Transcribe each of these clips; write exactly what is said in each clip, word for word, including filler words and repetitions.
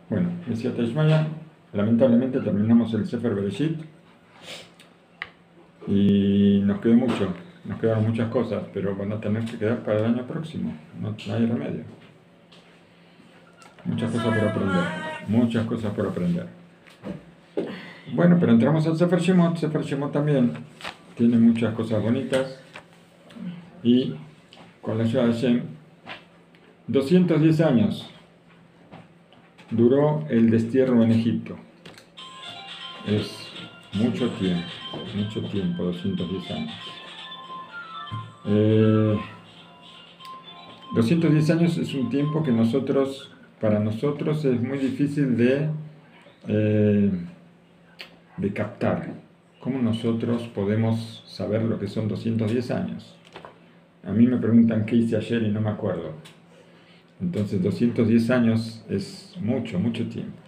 Bueno, Besiata Ishmaya, lamentablemente terminamos el Sefer Bereshit y nos quedó mucho, nos quedaron muchas cosas, pero van a tener que quedar para el año próximo, no, no hay remedio. Muchas cosas por aprender, muchas cosas por aprender. Bueno, pero entramos al Sefer Shemot. Sefer Shemot también tiene muchas cosas bonitas y con la ayuda de Hashem, doscientos diez años duró el destierro en Egipto. Es mucho tiempo, mucho tiempo, doscientos diez años. Eh, doscientos diez años es un tiempo que nosotros, para nosotros es muy difícil de, eh, de captar. ¿Cómo nosotros podemos saber lo que son doscientos diez años? A mí me preguntan qué hice ayer y no me acuerdo. Entonces doscientos diez años es mucho, mucho tiempo.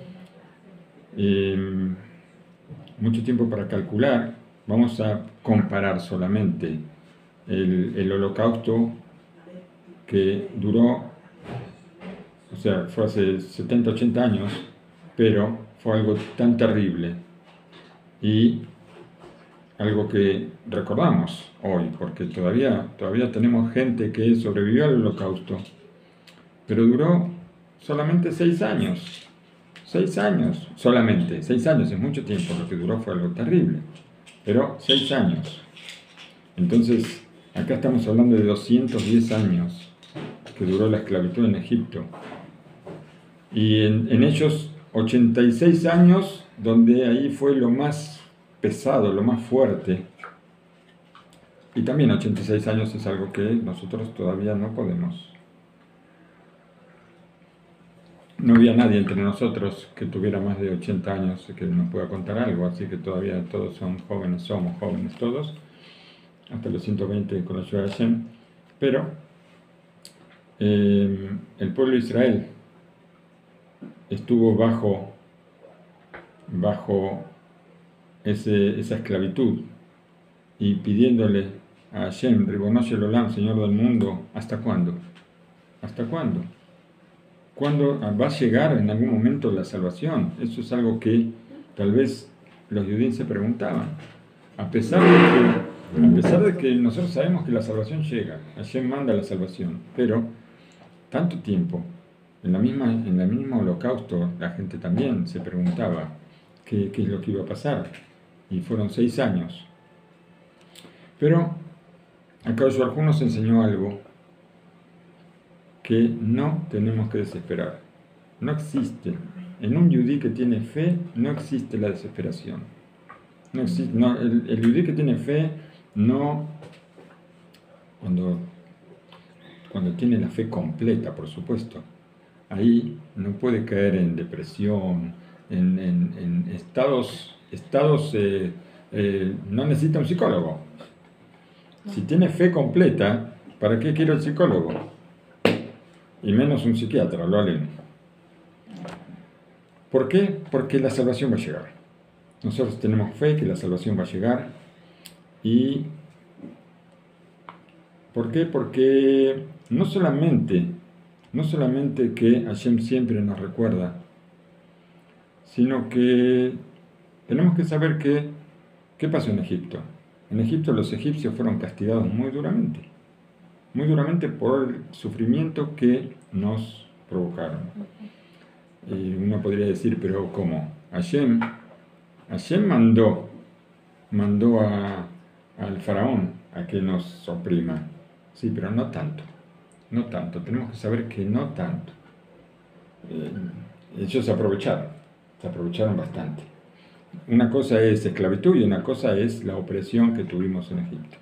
Y mucho tiempo para calcular. Vamos a comparar solamente el, el holocausto que duró, o sea, fue hace setenta, ochenta años, pero fue algo tan terrible y algo que recordamos hoy, porque todavía, todavía tenemos gente que sobrevivió al holocausto, pero duró solamente seis años. Seis años, solamente, seis años es mucho tiempo, lo que duró fue algo terrible, pero seis años. Entonces, acá estamos hablando de doscientos diez años que duró la esclavitud en Egipto. Y en, en ellos ochenta y seis años, donde ahí fue lo más pesado, lo más fuerte. Y también ochenta y seis años es algo que nosotros todavía no podemos. No había nadie entre nosotros que tuviera más de ochenta años que nos pueda contar algo, así que todavía todos son jóvenes, somos jóvenes todos, hasta los ciento veinte con la ayuda de Hashem. Pero eh, el pueblo de Israel estuvo bajo, bajo ese, esa esclavitud y pidiéndole a Hashem, Ribono Shel Olam, Señor del mundo, ¿hasta cuándo? ¿Hasta cuándo? ¿Cuándo va a llegar en algún momento la salvación? Eso es algo que tal vez los judíos se preguntaban. A pesar de que, a pesar de que nosotros sabemos que la salvación llega, Hashem manda la salvación, pero tanto tiempo, en la misma, en el mismo holocausto, la gente también se preguntaba qué, qué es lo que iba a pasar. Y fueron seis años. Pero acá Baruj Hu nos enseñó algo que no tenemos que desesperar. No existe. En un yudí que tiene fe, no existe la desesperación. No existe, no, el, el yudí que tiene fe, no, cuando, cuando tiene la fe completa, por supuesto, ahí no puede caer en depresión, en, en, en estados, estados eh, eh, no necesita un psicólogo. Si tiene fe completa, ¿para qué quiere el psicólogo? Y menos un psiquiatra, lo aleno. ¿Por qué? Porque la salvación va a llegar. Nosotros tenemos fe que la salvación va a llegar. ¿Y por qué? Porque no solamente, no solamente que Hashem siempre nos recuerda, sino que tenemos que saber que, ¿qué pasó en Egipto? En Egipto los egipcios fueron castigados muy duramente. Muy duramente por el sufrimiento que nos provocaron. Y uno podría decir, pero ¿cómo? Hashem, Hashem mandó, mandó a, al faraón a que nos oprima. Sí, pero no tanto. No tanto. Tenemos que saber que no tanto. Eh, ellos se aprovecharon. Se aprovecharon bastante. Una cosa es esclavitud y una cosa es la opresión que tuvimos en Egipto.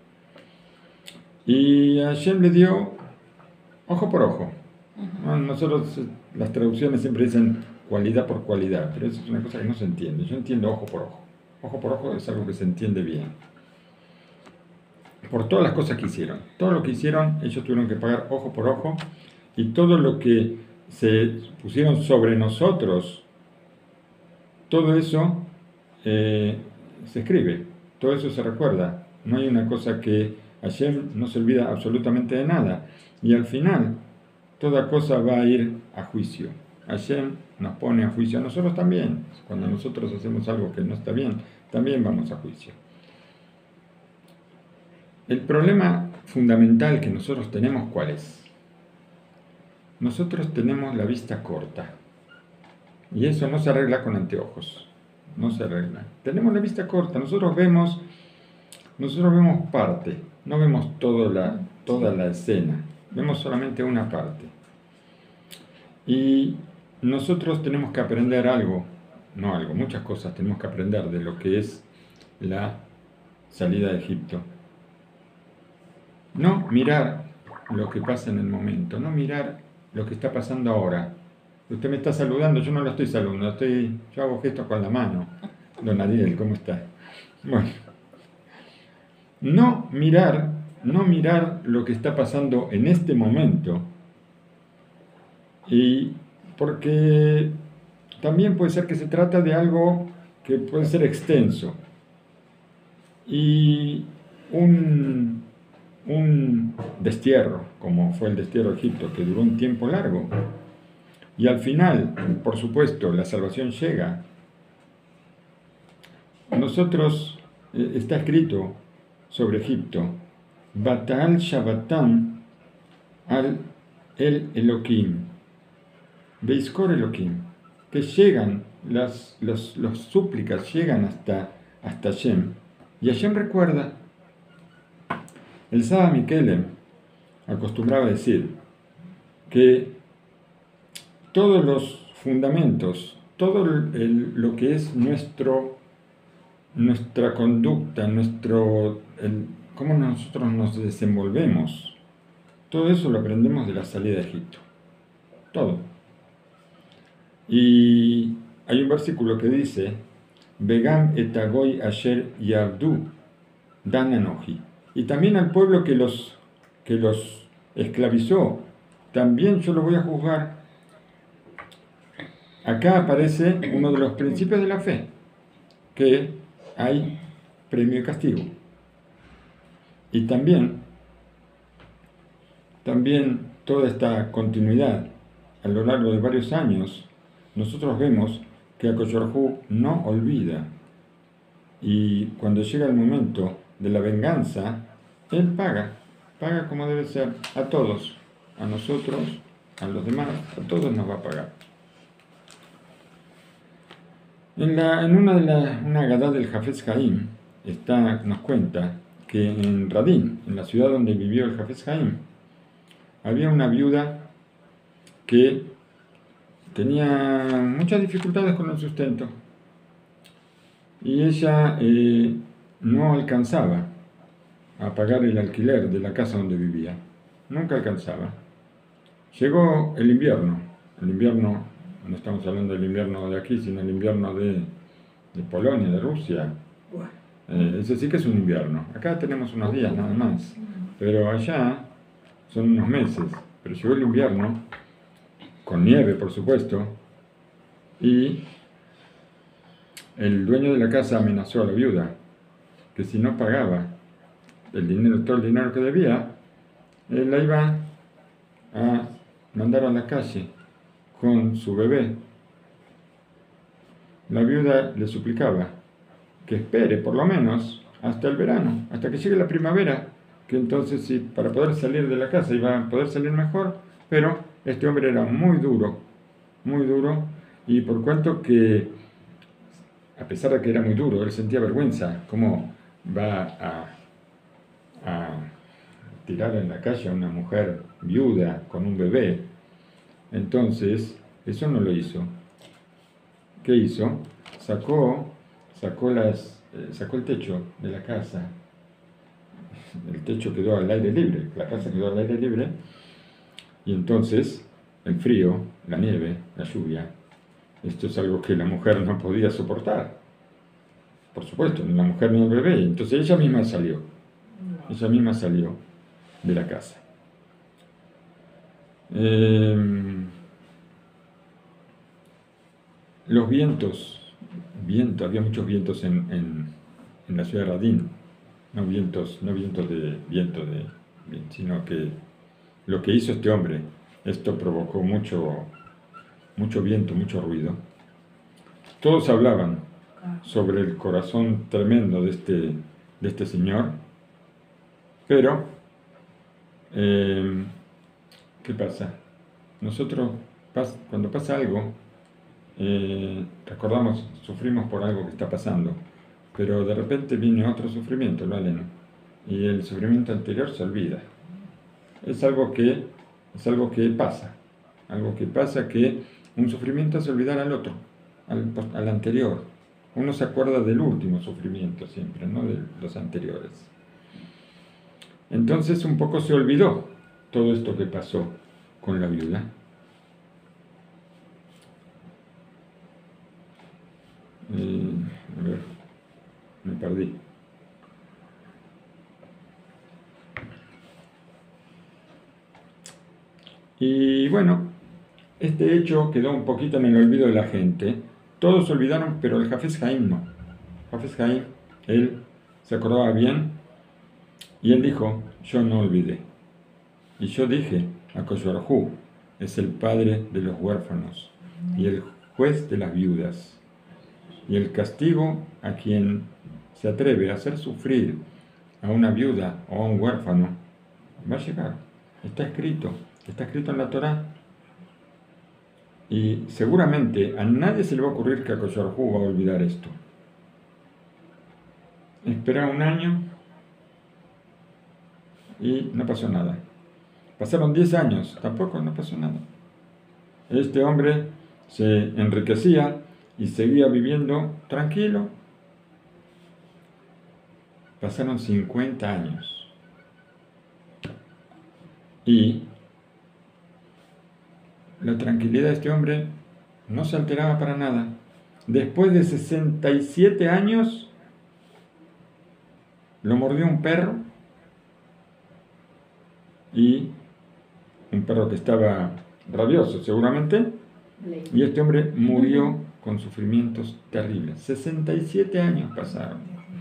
Y Hashem le dio ojo por ojo. Uh-huh. Nosotros, las traducciones siempre dicen cualidad por cualidad, pero eso es una cosa que no se entiende. Yo entiendo ojo por ojo. Ojo por ojo es algo que se entiende bien. Por todas las cosas que hicieron. Todo lo que hicieron, ellos tuvieron que pagar ojo por ojo. Y todo lo que se pusieron sobre nosotros, todo eso eh, se escribe. Todo eso se recuerda. No hay una cosa que Hashem no se olvida absolutamente de nada. Y al final, toda cosa va a ir a juicio. Hashem nos pone a juicio a nosotros también. Cuando nosotros hacemos algo que no está bien, también vamos a juicio. El problema fundamental que nosotros tenemos, ¿cuál es? Nosotros tenemos la vista corta. Y eso no se arregla con anteojos. No se arregla. Tenemos la vista corta. Nosotros vemos, nosotros vemos parte. No vemos toda la, toda la escena. Vemos solamente una parte. Y nosotros tenemos que aprender algo. No algo, muchas cosas tenemos que aprender de lo que es la salida de Egipto. No mirar lo que pasa en el momento. No mirar lo que está pasando ahora. Usted me está saludando, yo no lo estoy saludando, estoy, yo hago gestos con la mano. Don Ariel, ¿cómo está? Bueno, no mirar, no mirar lo que está pasando en este momento, y porque también puede ser que se trata de algo que puede ser extenso, y un, un destierro, como fue el destierro de Egipto, que duró un tiempo largo, y al final, por supuesto, la salvación llega. Nosotros, eh, está escrito sobre Egipto, Batal Shabbatam al El Elohim, Beiskor Elohim, que llegan, las, las, las súplicas llegan hasta, hasta Hashem, y Hashem recuerda. El Saba Mikelem acostumbraba a decir que todos los fundamentos, todo el, el, lo que es nuestro, nuestra conducta, nuestro, el, cómo nosotros nos desenvolvemos, todo eso lo aprendemos de la salida de Egipto. Todo. Y hay un versículo que dice, Begam etagoy asher yabdu dan anoji. Y también al pueblo que los, que los esclavizó, también yo lo voy a juzgar. Acá aparece uno de los principios de la fe, que hay premio y castigo. Y también, también toda esta continuidad a lo largo de varios años, nosotros vemos que Akadosh Baruj Hu no olvida. Y cuando llega el momento de la venganza, Él paga, paga como debe ser, a todos, a nosotros, a los demás, a todos nos va a pagar. En, la, en una de las una gadá del Hafez Haim está, nos cuenta que en Radín, en la ciudad donde vivió el Hafez Haim, había una viuda que tenía muchas dificultades con el sustento y ella eh, no alcanzaba a pagar el alquiler de la casa donde vivía, nunca alcanzaba. Llegó el invierno, el invierno. No estamos hablando del invierno de aquí, sino el invierno de, de Polonia, de Rusia. Eh, ese sí que es un invierno. Acá tenemos unos días nada más, pero allá son unos meses. Pero llegó el invierno, con nieve por supuesto, y el dueño de la casa amenazó a la viuda que si no pagaba el dinero, todo el dinero que debía, él la iba a mandar a la calle con su bebé. La viuda le suplicaba que espere por lo menos hasta el verano, hasta que llegue la primavera, que entonces sí, para poder salir de la casa iba a poder salir mejor, pero este hombre era muy duro, muy duro, y por cuanto que, a pesar de que era muy duro, él sentía vergüenza, cómo va a, a tirar en la calle a una mujer viuda con un bebé. Entonces, eso no lo hizo. ¿Qué hizo? Sacó, sacó, las, eh, sacó el techo de la casa. El techo quedó al aire libre, la casa quedó al aire libre. Y entonces, el frío, la nieve, la lluvia, esto es algo que la mujer no podía soportar. Por supuesto, ni la mujer ni el bebé. Entonces ella misma salió. Ella misma salió de la casa. Eh, los vientos, viento, había muchos vientos en, en, en la ciudad de Radín, no vientos, no vientos de viento de, sino que lo que hizo este hombre, esto provocó mucho, mucho viento, mucho ruido. Todos hablaban sobre el corazón tremendo de este, de este señor, pero, eh, ¿qué pasa? Nosotros, cuando pasa algo, eh, recordamos, sufrimos por algo que está pasando, pero de repente viene otro sufrimiento, ¿no, Elena? Y el sufrimiento anterior se olvida. Es algo que, es algo que pasa, algo que pasa que un sufrimiento hace olvidar al otro, al, al anterior. Uno se acuerda del último sufrimiento siempre, no de los anteriores. Entonces un poco se olvidó todo esto que pasó con la viuda. Eh, a ver, me perdí. Y bueno, este hecho quedó un poquito en el olvido de la gente. Todos se olvidaron, pero el Hafez Haim no. Hafez Haim, él se acordaba bien y él dijo, yo no olvidé. Y yo dije, HaKadosh Baruj Hu es el padre de los huérfanos y el juez de las viudas. Y el castigo a quien se atreve a hacer sufrir a una viuda o a un huérfano va a llegar. Está escrito, está escrito en la Torá. Y seguramente a nadie se le va a ocurrir que HaKadosh Baruj Hu va a olvidar esto. Esperar un año y no pasó nada. Pasaron diez años, tampoco no pasó nada. Este hombre se enriquecía y seguía viviendo tranquilo. Pasaron cincuenta años. Y la tranquilidad de este hombre no se alteraba para nada. Después de sesenta y siete años, lo mordió un perro, y un perro que estaba rabioso seguramente, y este hombre murió con sufrimientos terribles. sesenta y siete años pasaron.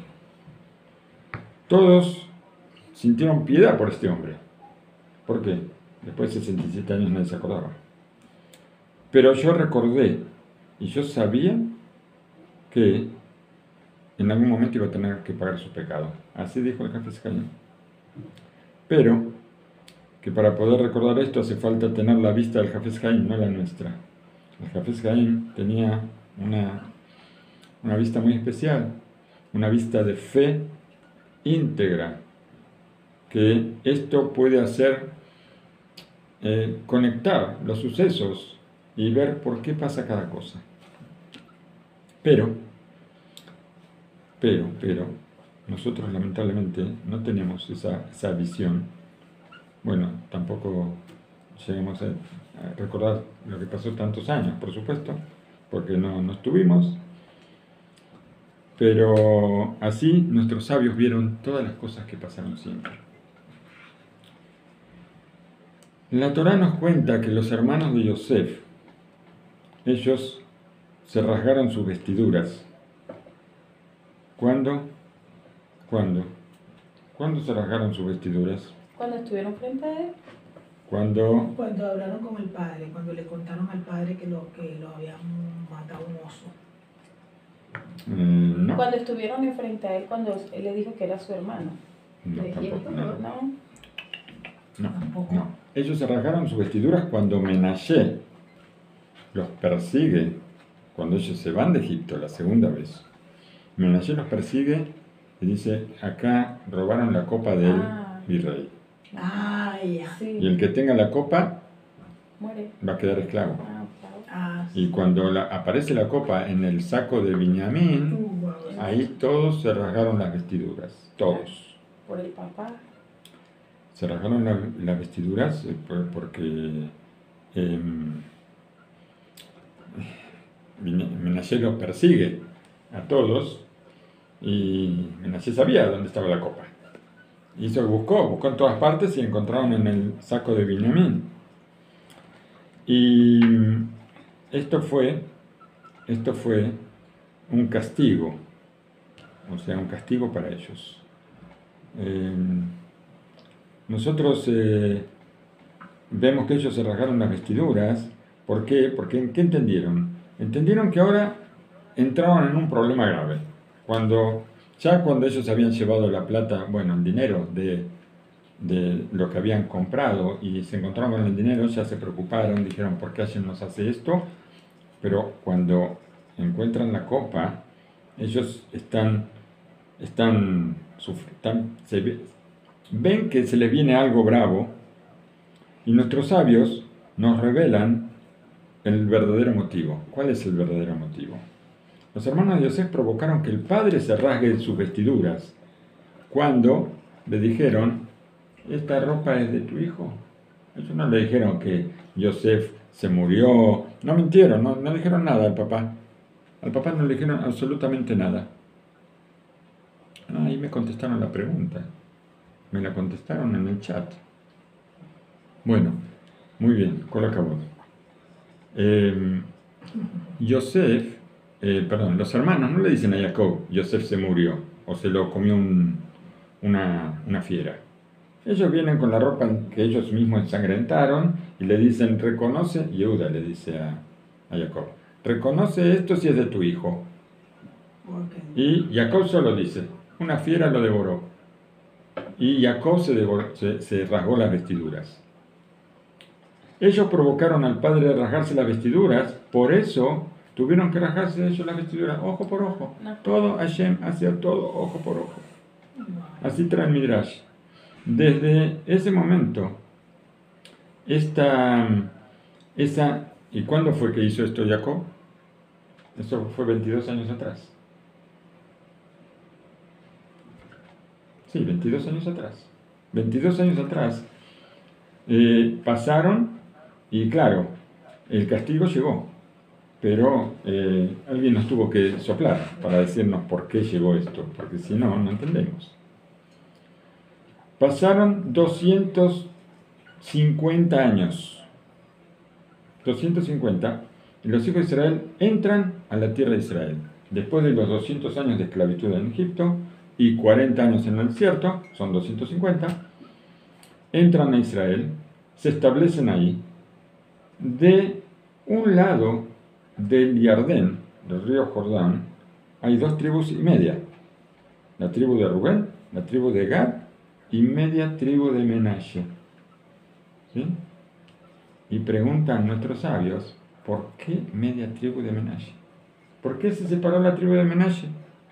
Todos sintieron piedad por este hombre. ¿Por qué? Después de sesenta y siete años nadie se acordaba. Pero yo recordé, y yo sabía que en algún momento iba a tener que pagar su pecado. Así dijo el Hafez Haim. Pero que para poder recordar esto hace falta tener la vista del Hafez Haim, no la nuestra. El Hafez Haim tenía una, una vista muy especial, una vista de fe íntegra, que esto puede hacer eh, conectar los sucesos y ver por qué pasa cada cosa. Pero, pero, pero, nosotros lamentablemente no tenemos esa, esa visión. Bueno, tampoco llegamos a, a recordar lo que pasó tantos años, por supuesto, porque no, no estuvimos. Pero así nuestros sabios vieron todas las cosas que pasaron siempre. La Torá nos cuenta que los hermanos de Yosef, ellos se rasgaron sus vestiduras. ¿Cuándo? ¿Cuándo? ¿Cuándo se rasgaron sus vestiduras? Cuando estuvieron frente a él. Cuando... Cuando hablaron con el padre, cuando le contaron al padre que lo, que lo habían matado un oso. Mm, no. Cuando estuvieron enfrente a él, cuando él le dijo que era su hermano. No, ¿De tampoco, Egipto? no. No. No, Tampoco. no. Ellos se rasgaron sus vestiduras cuando Menashe los persigue, cuando ellos se van de Egipto la segunda vez. Menashe los persigue y dice, acá robaron la copa del Ah. virrey. Ah, ya. Sí. Y el que tenga la copa Muere. va a quedar esclavo. Ah, claro. Ah, Y cuando la- aparece la copa en el saco de Binyamin, Uh, wow. ahí todos se rasgaron las vestiduras, todos. Por el papá. Se rasgaron la- las vestiduras eh, por- porque eh, Menashe los persigue a todos y Menashe sabía dónde estaba la copa. Y se buscó, buscó en todas partes y encontraron en el saco de Binyamin. Y esto fue, esto fue un castigo, o sea, un castigo para ellos. Eh, nosotros eh, vemos que ellos se rasgaron las vestiduras ¿Por qué? Porque ¿qué entendieron? Entendieron que ahora entraban en un problema grave. Cuando, ya cuando ellos habían llevado la plata, bueno, el dinero de, de lo que habían comprado y se encontraron con el dinero, ya se preocuparon, dijeron, ¿por qué Hashem nos hace esto? Pero cuando encuentran la copa, ellos están, están, están se ve, ven que se les viene algo bravo y nuestros sabios nos revelan el verdadero motivo. ¿Cuál es el verdadero motivo? Los hermanos de Yosef provocaron que el padre se rasgue sus vestiduras cuando le dijeron, ¿esta ropa es de tu hijo? Ellos no le dijeron que Yosef se murió, no mintieron, no, no dijeron nada al papá. Al papá no le dijeron absolutamente nada. Ahí me contestaron la pregunta. Me la contestaron en el chat. Bueno, muy bien, con acabó. Eh, Yosef, eh, perdón, los hermanos no le dicen a Jacob, Yosef se murió o se lo comió un, una, una fiera. Ellos vienen con la ropa que ellos mismos ensangrentaron y le dicen, reconoce, Yehuda le dice a, a Jacob, reconoce esto si es de tu hijo. Y Jacob solo dice, una fiera lo devoró. Y Jacob se, devoró, se, se rasgó las vestiduras. Ellos provocaron al padre a rasgarse las vestiduras, por eso tuvieron que rasgarse ellos las vestiduras, ojo por ojo. No. Todo Hashem hacía todo ojo por ojo. Así trae el Midrash. Desde ese momento, esta, esa, ¿y cuándo fue que hizo esto Jacob? Eso fue veintidós años atrás. Sí, veintidós años atrás. veintidós años atrás eh, pasaron y claro, el castigo llegó, pero eh, alguien nos tuvo que soplar para decirnos por qué llegó esto, porque si no, no entendemos. Pasaron doscientos cincuenta años, doscientos cincuenta, y los hijos de Israel entran a la tierra de Israel. Después de los doscientos años de esclavitud en Egipto y cuarenta años en el desierto, son doscientos cincuenta, entran a Israel, se establecen ahí. De un lado del Jardín, del río Jordán, hay dos tribus y media. La tribu de Rubén, la tribu de Gad y media tribu de Menashe. ¿Sí? Y preguntan nuestros sabios, ¿por qué media tribu de Menashe? ¿Por qué se separó la tribu de Menashe?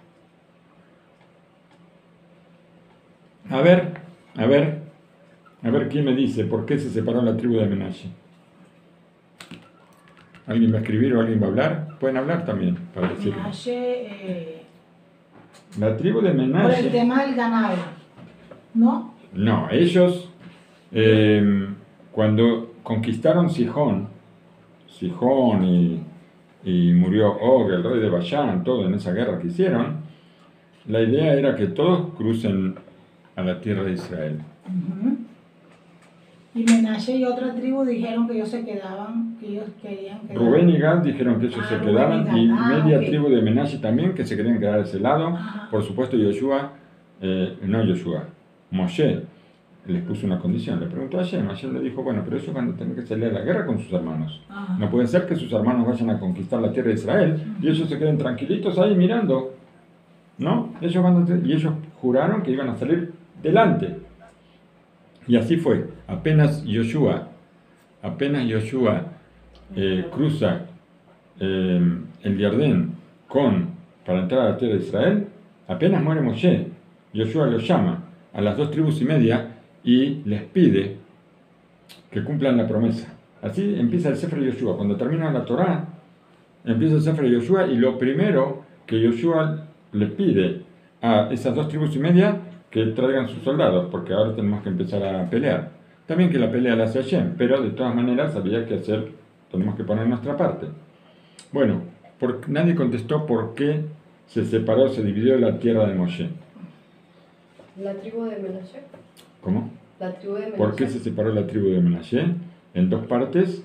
A ver, a ver, a ver quién me dice por qué se separó la tribu de Menashe. ¿Alguien va a escribir o alguien va a hablar? Pueden hablar también para decirlo. Menashe, eh, La tribu de por el Menashe. tema del ganado, ¿no? No, ellos eh, cuando conquistaron Sihón, Sihón y, y murió Og, el rey de Bashán, todo en esa guerra que hicieron, la idea era que todos crucen a la tierra de Israel. Uh-huh. Y Menashe y otra tribu dijeron que ellos se quedaban, que ellos querían quedar. Rubén y Gad dijeron que ellos Ah, se Rubén quedaban y y Gad. Ah, media ok. tribu de Menashe también que se querían quedar a ese lado. Ajá. Por supuesto Yoshua, eh, no Yoshua, Moshe les puso una condición. Le preguntó a Hashem, Hashem le dijo, bueno, pero ellos van a tener que salir a la guerra con sus hermanos. Ajá. No puede ser que sus hermanos vayan a conquistar la tierra de Israel y ellos se queden tranquilitos ahí mirando. ¿No? Ellos van a, y ellos juraron que iban a salir delante. Y así fue. Apenas Yoshua, apenas Yoshua eh, cruza eh, el Jardín con, para entrar a la tierra de Israel, apenas muere Moshe, Yoshua los llama a las dos tribus y media y les pide que cumplan la promesa. Así empieza el Sefer Yoshua. Cuando termina la Torá, empieza el Sefer Yoshua y lo primero que Yoshua le pide a esas dos tribus y media que traigan sus soldados, porque ahora tenemos que empezar a pelear. También que la pelea la hace Hashem, pero de todas maneras había que hacer, tenemos que poner nuestra parte. Bueno, por, nadie contestó por qué se separó, se dividió la tierra de Moshe. La tribu de Menashe. ¿Cómo? La tribu de Menashe. ¿Por qué se separó la tribu de Menashe? En dos partes.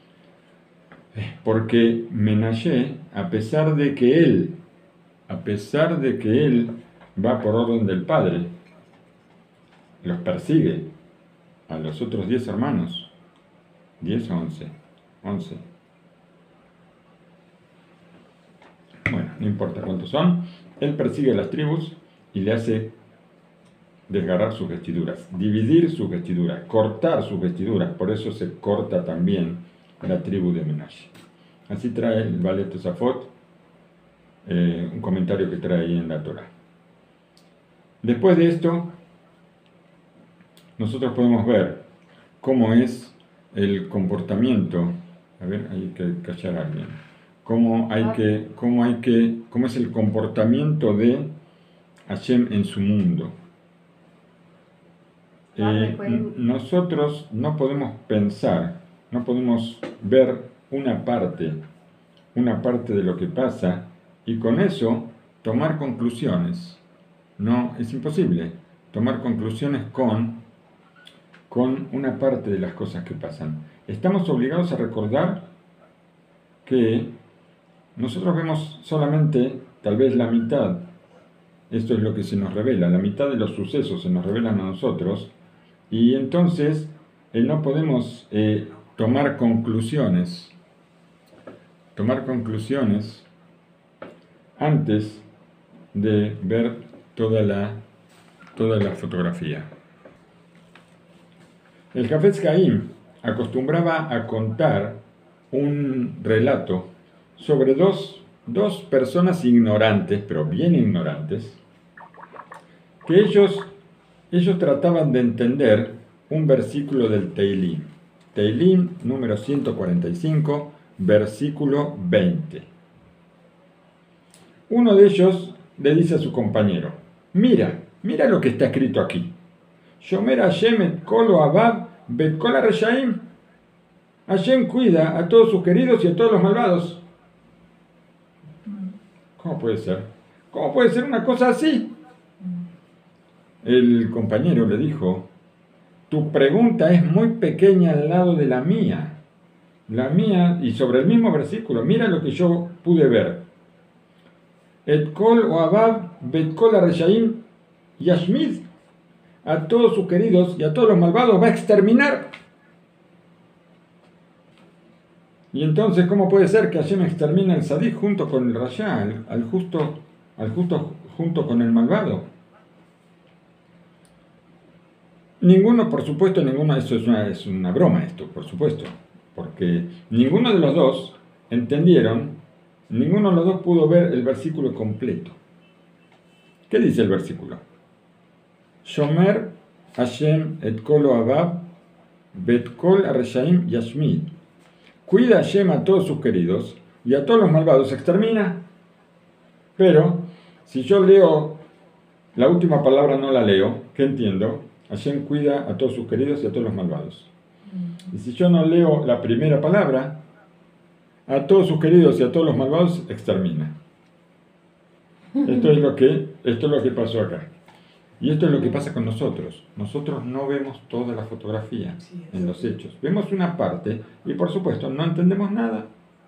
Porque Menashe, a pesar de que él, a pesar de que él va por orden del padre, los persigue a los otros diez hermanos, diez o once, once, no importa cuántos son, él persigue a las tribus y le hace desgarrar sus vestiduras, dividir sus vestiduras, cortar sus vestiduras, por eso se corta también la tribu de Menashe. Así trae el Baal Tosafot, eh, un comentario que trae ahí en la Torah. Después de esto, nosotros podemos ver cómo es el comportamiento, a ver, hay que callar a alguien, cómo hay que, cómo hay que, cómo es el comportamiento de Hashem en su mundo. Eh, nosotros no podemos pensar, no podemos ver una parte, una parte de lo que pasa y con eso tomar conclusiones. No, es imposible tomar conclusiones con, con una parte de las cosas que pasan. Estamos obligados a recordar que nosotros vemos solamente tal vez la mitad. Esto es lo que se nos revela, la mitad de los sucesos se nos revelan a nosotros. Y entonces eh, no podemos eh, tomar conclusiones, tomar conclusiones antes de ver toda la, toda la fotografía. El Hafetz Haim acostumbraba a contar un relato sobre dos, dos personas ignorantes, pero bien ignorantes, que ellos... Ellos trataban de entender un versículo del Teilim. Teilim número ciento cuarenta y cinco, versículo veinte. Uno de ellos le dice a su compañero, mira, mira lo que está escrito aquí. Shomer Hashem et kol ohabav bet kol hareshaim. Hashem cuida a todos sus queridos y a todos los malvados. ¿Cómo puede ser? ¿Cómo puede ser una cosa así? El compañero le dijo, tu pregunta es muy pequeña al lado de la mía. La mía, y sobre el mismo versículo, mira lo que yo pude ver. Et kol ohabav bet kol hareshaim yashmid. A todos sus queridos y a todos los malvados va a exterminar. Y entonces, ¿cómo puede ser que Hashem extermine al Sadik junto con el Rasha, al, al justo, al justo junto con el malvado? Ninguno, por supuesto, ninguno, eso es una, es una broma esto, por supuesto, porque ninguno de los dos entendieron, ninguno de los dos pudo ver el versículo completo. ¿Qué dice el versículo? Shomer Hashem et kol ohabav bet kol hareshaim yashmid. Cuida a Hashem a todos sus queridos y a todos los malvados extermina. Pero, si yo leo, la última palabra no la leo, ¿qué entiendo? Hashem cuida a todos sus queridos y a todos los malvados. Y si yo no leo la primera palabra, a todos sus queridos y a todos los malvados extermina. Esto es lo que, esto es lo que pasó acá. Y esto es lo que pasa con nosotros. Nosotros no vemos toda la fotografía en los hechos. Vemos una parte y por supuesto no entendemos nada.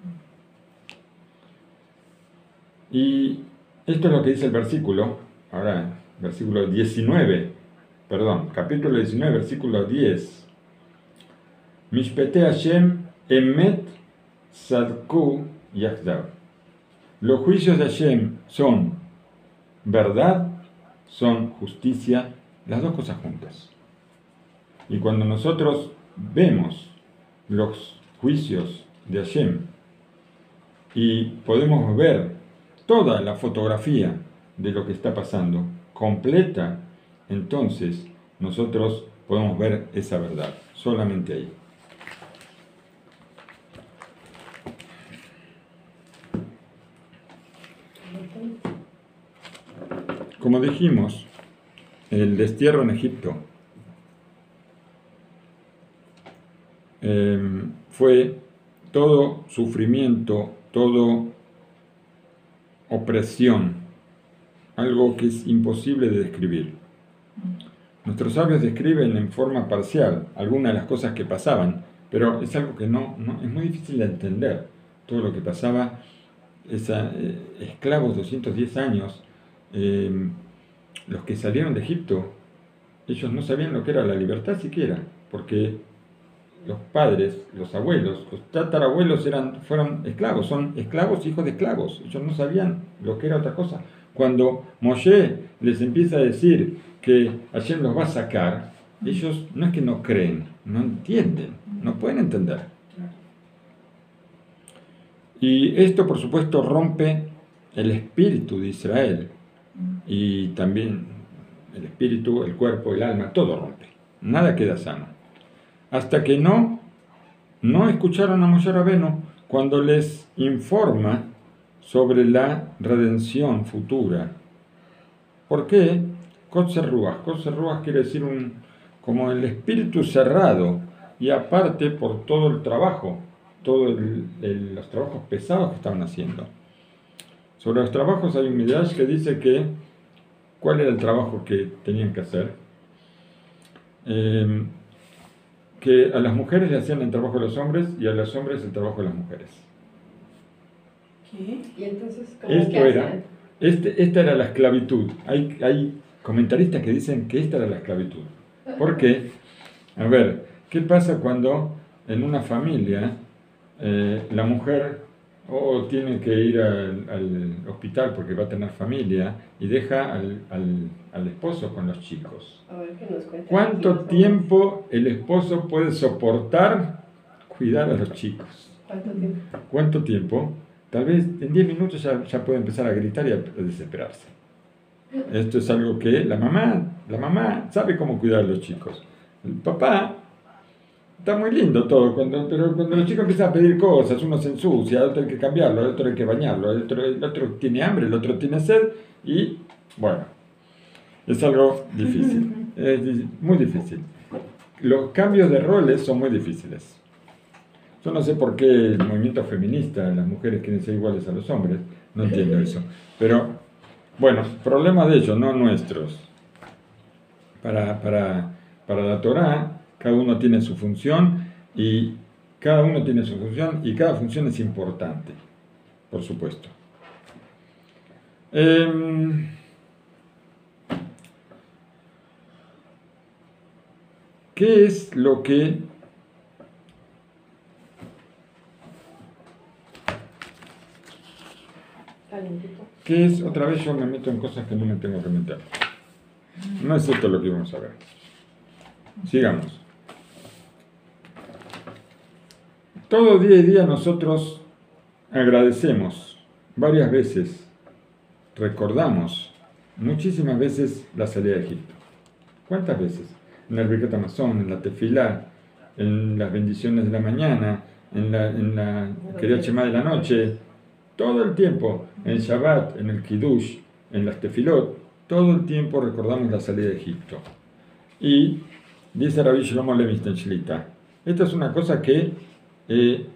Y esto es lo que dice el versículo, ahora, versículo diecinueve. Perdón, capítulo diecinueve, versículo diez. Mishpete Hashem emet sadku yachdav. Los juicios de Hashem son verdad, son justicia, las dos cosas juntas. Y cuando nosotros vemos los juicios de Hashem y podemos ver toda la fotografía de lo que está pasando, completa, entonces nosotros podemos ver esa verdad, solamente ahí. Como dijimos, el destierro en Egipto eh, fue todo sufrimiento, todo opresión, algo que es imposible de describir. Nuestros sabios describen en forma parcial algunas de las cosas que pasaban, pero es algo que no, no es muy difícil de entender. Todo lo que pasaba, esa, eh, esclavos doscientos diez años, eh, los que salieron de Egipto, ellos no sabían lo que era la libertad siquiera, porque los padres, los abuelos, los tatarabuelos eran, fueron esclavos, son esclavos, hijos de esclavos. Ellos no sabían lo que era otra cosa. Cuando Moshe les empieza a decir que Hashem los va a sacar, ellos no es que no creen, no entienden, no pueden entender. Y esto, por supuesto, rompe el espíritu de Israel. Y también el espíritu, el cuerpo, el alma, todo rompe. Nada queda sano. Hasta que no, no escucharon a Moshe Rabenu cuando les informa sobre la redención futura. ¿Por qué? Kotzer Ruach. Kotzer Ruach quiere decir un, como el espíritu cerrado, y aparte por todo el trabajo, todos los trabajos pesados que estaban haciendo. Sobre los trabajos hay un midrash que dice que cuál era el trabajo que tenían que hacer. Eh, que a las mujeres le hacían el trabajo de los hombres y a los hombres el trabajo de las mujeres. ¿Qué? Y entonces, ¿cómo Esto que era, hacían? este, esta era la esclavitud. Hay, hay comentaristas que dicen que esta era la esclavitud. ¿Por qué? A ver, ¿qué pasa cuando en una familia eh, la mujer o tiene que ir al, al hospital porque va a tener familia y deja al, al, al esposo con los chicos? A ver, que nos cuenten ¿Cuánto aquí los tiempo el esposo puede soportar cuidar a los chicos? hombres. ¿Cuánto tiempo? ¿Cuánto tiempo? Tal vez en diez minutos ya, ya puede empezar a gritar y a, a desesperarse. Esto es algo que la mamá, la mamá sabe cómo cuidar a los chicos. El papá está muy lindo todo, cuando, pero cuando los chicos empiezan a pedir cosas, uno se ensucia, el otro hay que cambiarlo, el otro hay que bañarlo, el otro, el otro tiene hambre, el otro tiene sed y bueno, es algo difícil, es muy difícil. Los cambios de roles son muy difíciles. Yo no sé por qué el movimiento feminista, las mujeres quieren ser iguales a los hombres, no entiendo eso. Pero, bueno, problemas de ellos, no nuestros. Para, para, para la Torá, cada uno tiene su función y cada uno tiene su función y cada función es importante, por supuesto. Eh, ¿Qué es lo que Calientito. ¿Qué es? Otra vez yo me meto en cosas que no me tengo que meter. No es esto lo que vamos a ver. Sigamos. Todo día y día nosotros agradecemos varias veces, recordamos muchísimas veces la salida de Egipto. ¿Cuántas veces? En el Birkat Hamazon, en la Tefilá, en las bendiciones de la mañana, en la, en la Kriyat Shema de la noche, todo el tiempo, en Shabbat, en el Kiddush, en las Tefilot, todo el tiempo recordamos la salida de Egipto. Y dice Rabbi Shlomo Levinstein Shlita, esta es una cosa que eh,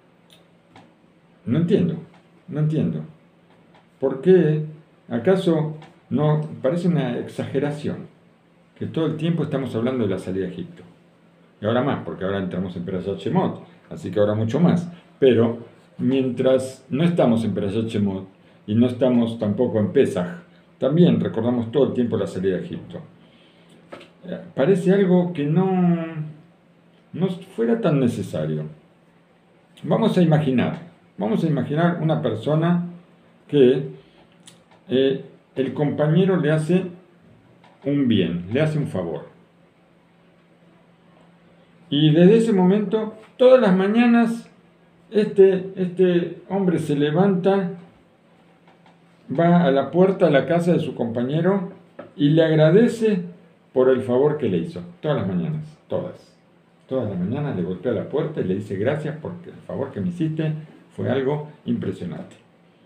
no entiendo, no entiendo. ¿Por qué? ¿Acaso no parece una exageración que todo el tiempo estamos hablando de la salida de Egipto? Y ahora más, porque ahora entramos en Perashat Shemot, así que ahora mucho más. Pero mientras no estamos en Perashat Shemot y no estamos tampoco en Pesach, también recordamos todo el tiempo la salida de Egipto. Parece algo que no, no fuera tan necesario. Vamos a imaginar, vamos a imaginar una persona que eh, el compañero le hace un bien, le hace un favor. Y desde ese momento, todas las mañanas, este, este hombre se levanta, va a la puerta de la casa de su compañero y le agradece por el favor que le hizo. Todas las mañanas, todas. Todas las mañanas le golpea la puerta y le dice gracias porque el favor que me hiciste fue algo impresionante.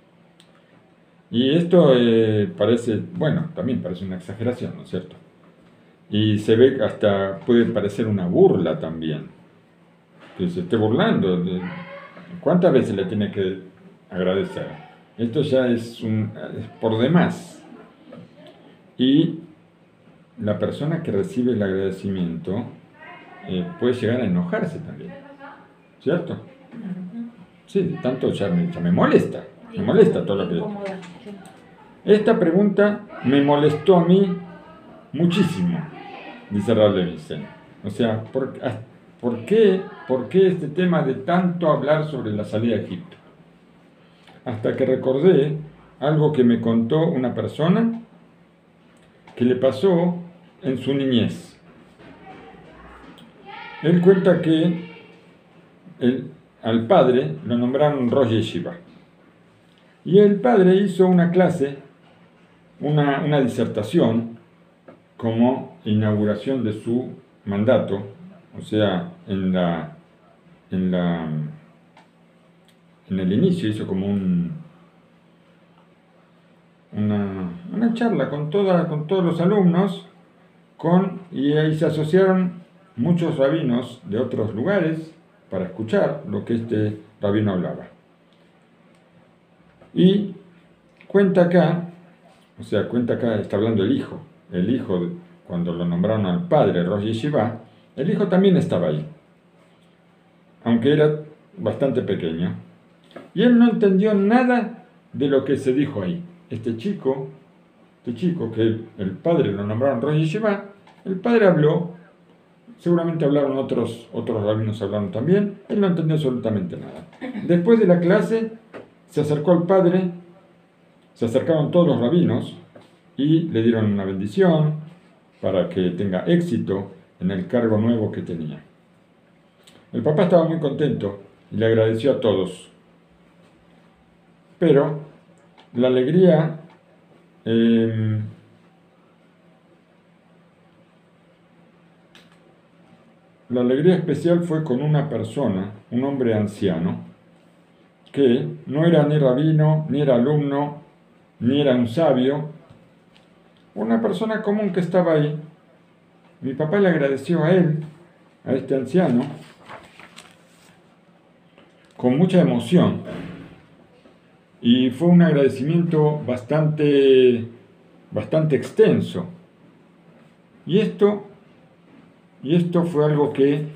Y esto eh, parece, bueno, también parece una exageración, ¿no es cierto? Y se ve que hasta puede parecer una burla también, que se esté burlando. De, ¿cuántas veces le tiene que agradecer? Esto ya es, un, es por demás. Y la persona que recibe el agradecimiento eh, puede llegar a enojarse también, ¿cierto? Sí, tanto ya me, ya me molesta, me molesta todo lo que... Incómoda. Esta pregunta me molestó a mí muchísimo, dice Rav Levinstein. O sea, por, ¿por qué, ¿por qué este tema de tanto hablar sobre la salida de Egipto? Hasta que recordé algo que me contó una persona que le pasó en su niñez. Él cuenta que el, al padre lo nombraron Rosh Yeshiva. Y el padre hizo una clase, una, una disertación, como inauguración de su mandato, o sea, en la, en la, en el inicio hizo como un, una, una charla con, toda, con todos los alumnos, con, y ahí se asociaron muchos rabinos de otros lugares para escuchar lo que este rabino hablaba. Y cuenta acá, o sea, cuenta acá, está hablando el hijo, el hijo, cuando lo nombraron al padre Rosh Yeshiva, el hijo también estaba ahí, aunque era bastante pequeño. Y él no entendió nada de lo que se dijo ahí. Este chico, este chico que el padre lo nombraron Rosh Yeshiva, el padre habló, seguramente hablaron otros, otros rabinos hablaron también, él no entendió absolutamente nada. Después de la clase, se acercó al padre, se acercaron todos los rabinos y le dieron una bendición para que tenga éxito en el cargo nuevo que tenía. El papá estaba muy contento y le agradeció a todos. Pero la alegría eh, la alegría especial fue con una persona, un hombre anciano, que no era ni rabino, ni era alumno, ni era un sabio, una persona común que estaba ahí. Mi papá le agradeció a él, a este anciano, con mucha emoción. Y fue un agradecimiento bastante, bastante extenso. Y esto, y esto fue algo que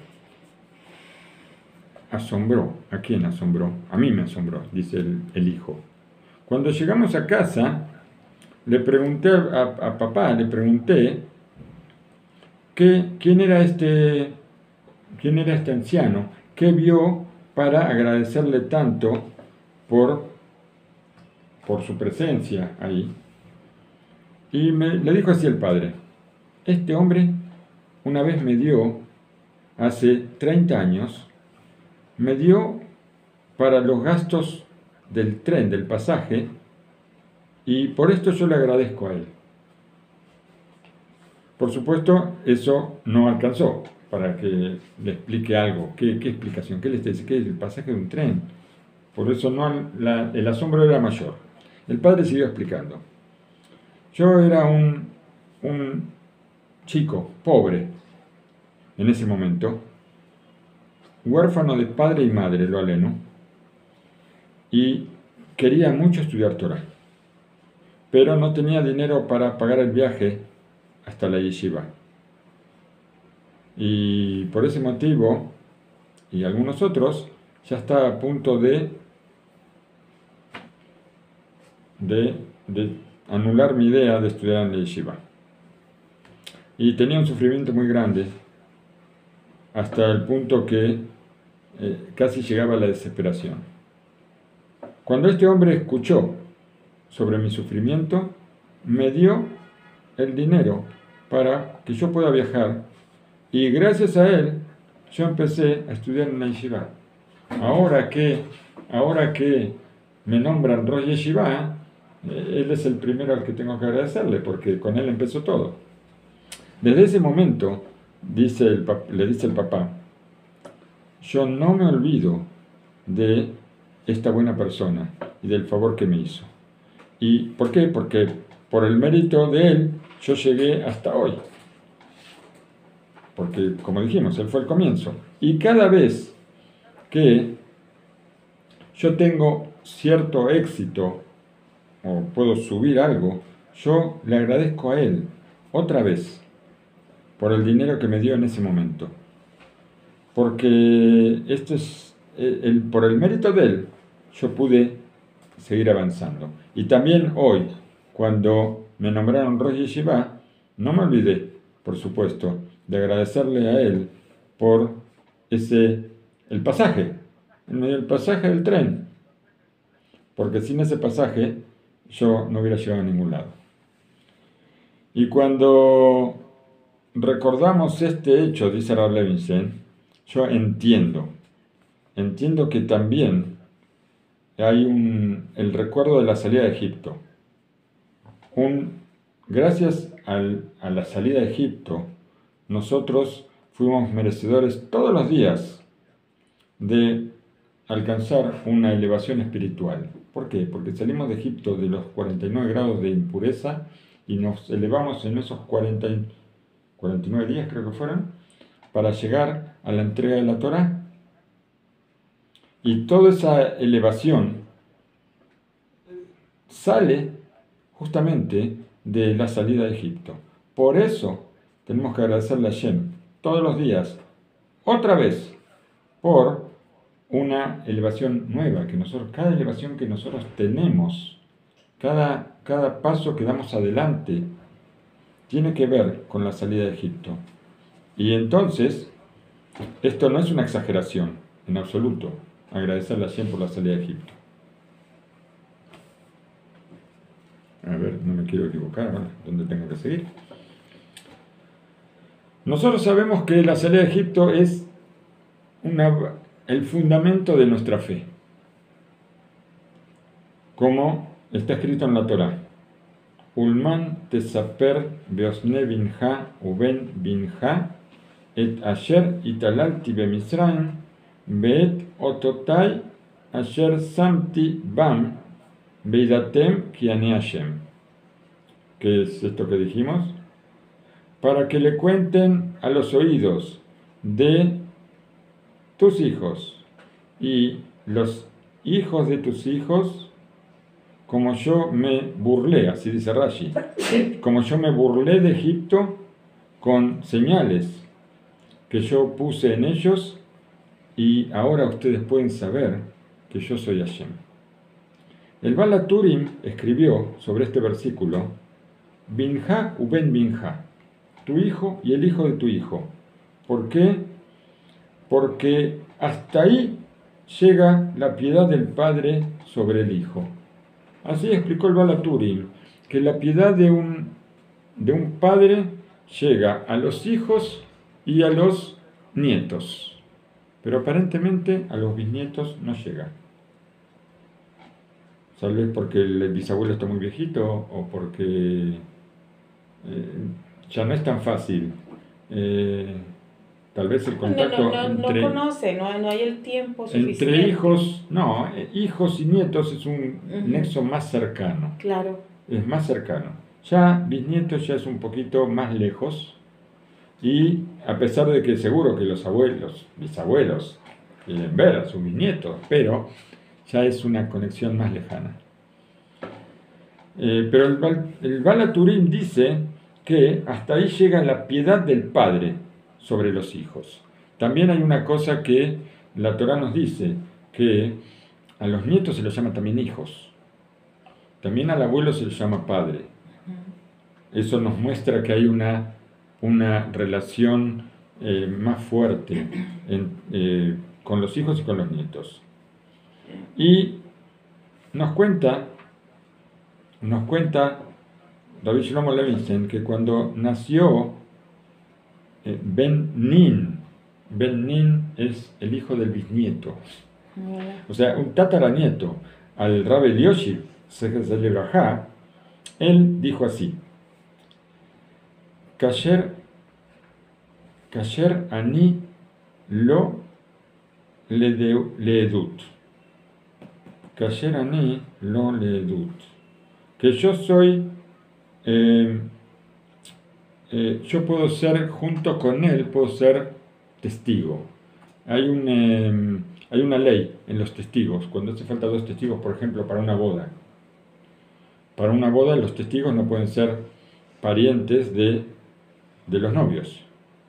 asombró. ¿A quién asombró? A mí me asombró, dice el, el hijo. Cuando llegamos a casa, le pregunté a, a papá, le pregunté que, quién era este, quién era este anciano, qué vio para agradecerle tanto por, por su presencia ahí. Y me, le dijo así el padre: este hombre una vez me dio, hace treinta años, me dio para los gastos del tren, del pasaje, y por esto yo le agradezco a él. Por supuesto, eso no alcanzó para que le explique algo. ¿Qué, qué explicación? ¿Qué le dice? ¿Qué es el pasaje de un tren? Por eso no, la, el asombro era mayor. El padre siguió explicando. Yo era un, un chico pobre en ese momento, huérfano de padre y madre, lo aleno, y quería mucho estudiar Torah, pero no tenía dinero para pagar el viaje hasta la yeshiva. Y por ese motivo, y algunos otros, ya estaba a punto de, de, de anular mi idea de estudiar en la yeshiva. Y tenía un sufrimiento muy grande, hasta el punto que eh, casi llegaba a la desesperación. Cuando este hombre escuchó sobre mi sufrimiento, me dio el dinero para que yo pueda viajar, y gracias a él yo empecé a estudiar en la yeshiva. Ahora que, ahora que me nombran Rosh Yeshiva, eh, él es el primero al que tengo que agradecerle, porque con él empezó todo. Desde ese momento, dice el, le dice el papá, yo no me olvido de esta buena persona y del favor que me hizo. ¿Y por qué? Porque por el mérito de él yo llegué hasta hoy. Porque, como dijimos, él fue el comienzo. Y cada vez que yo tengo cierto éxito o puedo subir algo, yo le agradezco a él otra vez por el dinero que me dio en ese momento. Porque esto es el, por el mérito de él, yo pude seguir avanzando. Y también hoy, cuando me nombraron Rosh Yeshiva, no me olvidé, por supuesto, de agradecerle a él por ese, el pasaje, en medio del pasaje del tren, porque sin ese pasaje yo no hubiera llegado a ningún lado. Y cuando recordamos este hecho, dice Rav Levinstein, yo entiendo, entiendo que también hay un, el recuerdo de la salida de Egipto. Un, gracias al, a la salida de Egipto, nosotros fuimos merecedores todos los días de alcanzar una elevación espiritual. ¿Por qué? Porque salimos de Egipto de los cuarenta y nueve grados de impureza y nos elevamos en esos cuarenta, cuarenta y nueve días, creo que fueron, para llegar a la entrega de la Torá. Y toda esa elevación sale justamente de la salida de Egipto. Por eso tenemos que agradecerle a Hashem todos los días, otra vez, por una elevación nueva, que nosotros, cada elevación que nosotros tenemos, cada, cada paso que damos adelante, tiene que ver con la salida de Egipto. Y entonces, esto no es una exageración, en absoluto, agradecerle a Hashem por la salida de Egipto. A ver, no me quiero equivocar, ahora, ¿dónde tengo que seguir? Nosotros sabemos que la salida de Egipto es una, el fundamento de nuestra fe, como está escrito en la Torá. Ulman tesaper beosne binja uben binja et asher italalti bemisraim beet ototai asher samti bam beidatem kiane Hashem. ¿Qué es esto que dijimos? Para que le cuenten a los oídos de tus hijos y los hijos de tus hijos, como yo me burlé, así dice Rashi, como yo me burlé de Egipto con señales que yo puse en ellos, y ahora ustedes pueden saber que yo soy Hashem. El Baal HaTurim escribió sobre este versículo, Binja uben binja, tu hijo y el hijo de tu hijo. ¿Por qué? Porque hasta ahí llega la piedad del padre sobre el hijo. Así explicó el Baal HaTurim, que la piedad de un, de un padre llega a los hijos y a los nietos, pero aparentemente a los bisnietos no llega. Tal vez porque el bisabuelo está muy viejito o porque eh, ya no es tan fácil. Eh, tal vez el contacto no, no, no, entre, no conoce, no, no hay el tiempo suficiente. entre hijos, no, eh, hijos y nietos es un Uh-huh. nexo más cercano. Claro. Es más cercano. Ya bisnietos ya es un poquito más lejos, y a pesar de que seguro que los abuelos, bisabuelos, quieren ver a sus bisnietos, pero ya es una conexión más lejana. Eh, pero el, Baal- el Baal HaTurim dice que hasta ahí llega la piedad del padre sobre los hijos. También hay una cosa que la Torá nos dice, que a los nietos se los llama también hijos. También al abuelo se los llama padre. Eso nos muestra que hay una, una relación eh, más fuerte en, eh, con los hijos y con los nietos. Y nos cuenta, nos cuenta Rabbi Shlomo Levinstein que cuando nació eh, Ben Nin, Ben Nin es el hijo del bisnieto, o sea, un tataranieto, al Rabbi Elioshi Zecher Lebrajá, él dijo así: Kasher, Kasher ani lo leedut. Kasher ani lo leedut. Que yo soy, eh, eh, yo puedo ser, junto con él, puedo ser testigo. Hay, un, eh, hay una ley en los testigos, cuando hace falta dos testigos, por ejemplo, para una boda. Para una boda los testigos no pueden ser parientes de, de los novios.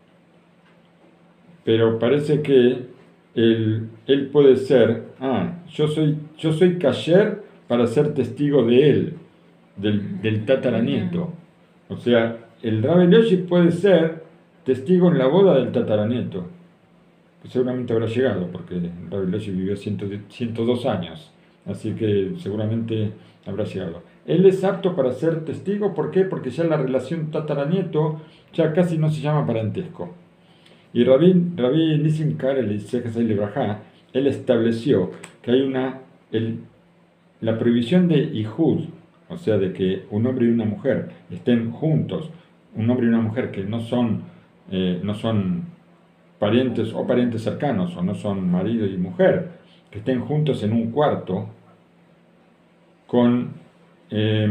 Pero parece que él, él puede ser, ah, yo soy, yo soy kasher para ser testigo de él, del, del tataranieto. O sea, el Rabbi Elioshi puede ser testigo en la boda del tataranieto. pues seguramente habrá llegado, porque Rabbi Eliezer vivió ciento dos años, así que seguramente habrá llegado. Él es apto para ser testigo, ¿por qué? Porque ya la relación tataranieto ya casi no se llama parentesco. Y Rabbi, Rabbi Nissim Karel y Sejasai Lebrajá, él estableció que hay una, el, la prohibición de Ihud, o sea, de que un hombre y una mujer estén juntos, un hombre y una mujer que no son, eh, no son parientes o parientes cercanos, o no son marido y mujer, que estén juntos en un cuarto, con, eh,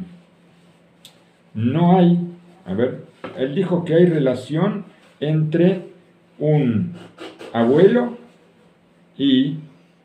no hay, a ver, él dijo que hay relación entre un abuelo y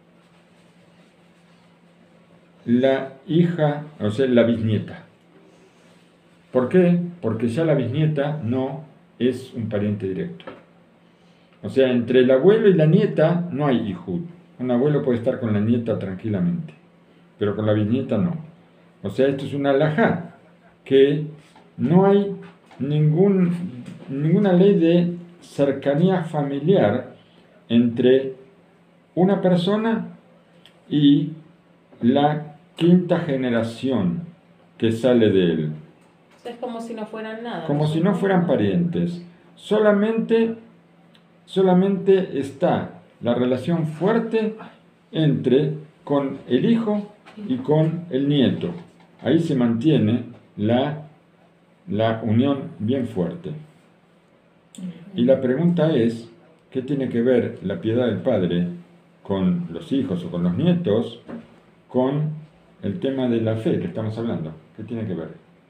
la hija, o sea, la bisnieta. ¿Por qué? Porque ya la bisnieta no es un pariente directo. O sea, entre el abuelo y la nieta no hay hijud. Un abuelo puede estar con la nieta tranquilamente, pero con la bisnieta no. O sea, esto es una halajá, que no hay ningún, ninguna ley de cercanía familiar entre una persona y la quinta generación que sale de él. Es como si no fueran nada. Como si no fueran parientes. Solamente, solamente está la relación fuerte entre con el hijo y con el nieto. Ahí se mantiene la, la unión bien fuerte. Y la pregunta es, ¿qué tiene que ver la piedad del padre con los hijos o con los nietos con el tema de la fe que estamos hablando? ¿Qué tiene que ver?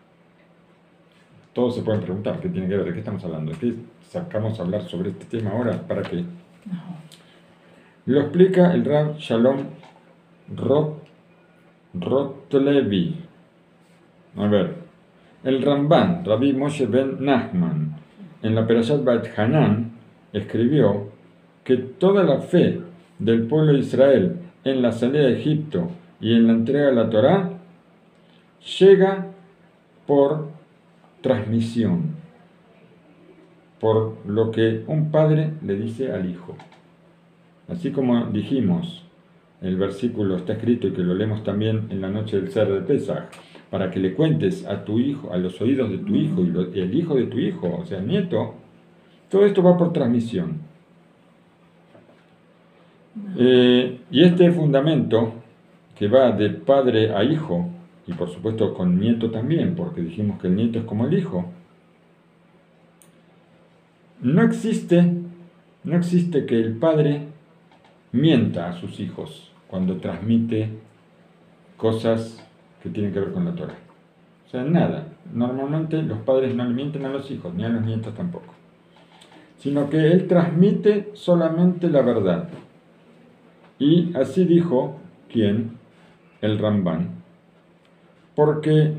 Todos se pueden preguntar, ¿qué tiene que ver? ¿De qué estamos hablando? ¿De qué sacamos a hablar sobre este tema ahora? ¿Para qué? Lo explica el Rav Shalom Rot, Rotlevi. A ver, el Ramban, Rabbi Moshe ben Nachman, en la Perashat Beit Hanan, escribió que toda la fe del pueblo de Israel en la salida de Egipto y en la entrega de la Torá llega por transmisión, por lo que un padre le dice al hijo. Así como dijimos, el versículo está escrito y que lo leemos también en la noche del Seder de Pesach, para que le cuentes a tu hijo, a los oídos de tu hijo y, lo, y el hijo de tu hijo, o sea, el nieto, todo esto va por transmisión. Eh, y este fundamento, que va de padre a hijo, y por supuesto con nieto también, porque dijimos que el nieto es como el hijo, no existe, no existe que el padre mienta a sus hijos cuando transmite cosas que tienen que ver con la Torah. O sea, nada. Normalmente los padres no le mienten a los hijos, ni a los nietos tampoco. Sino que él transmite solamente la verdad. Y así dijo, ¿quién? El Ramban. Porque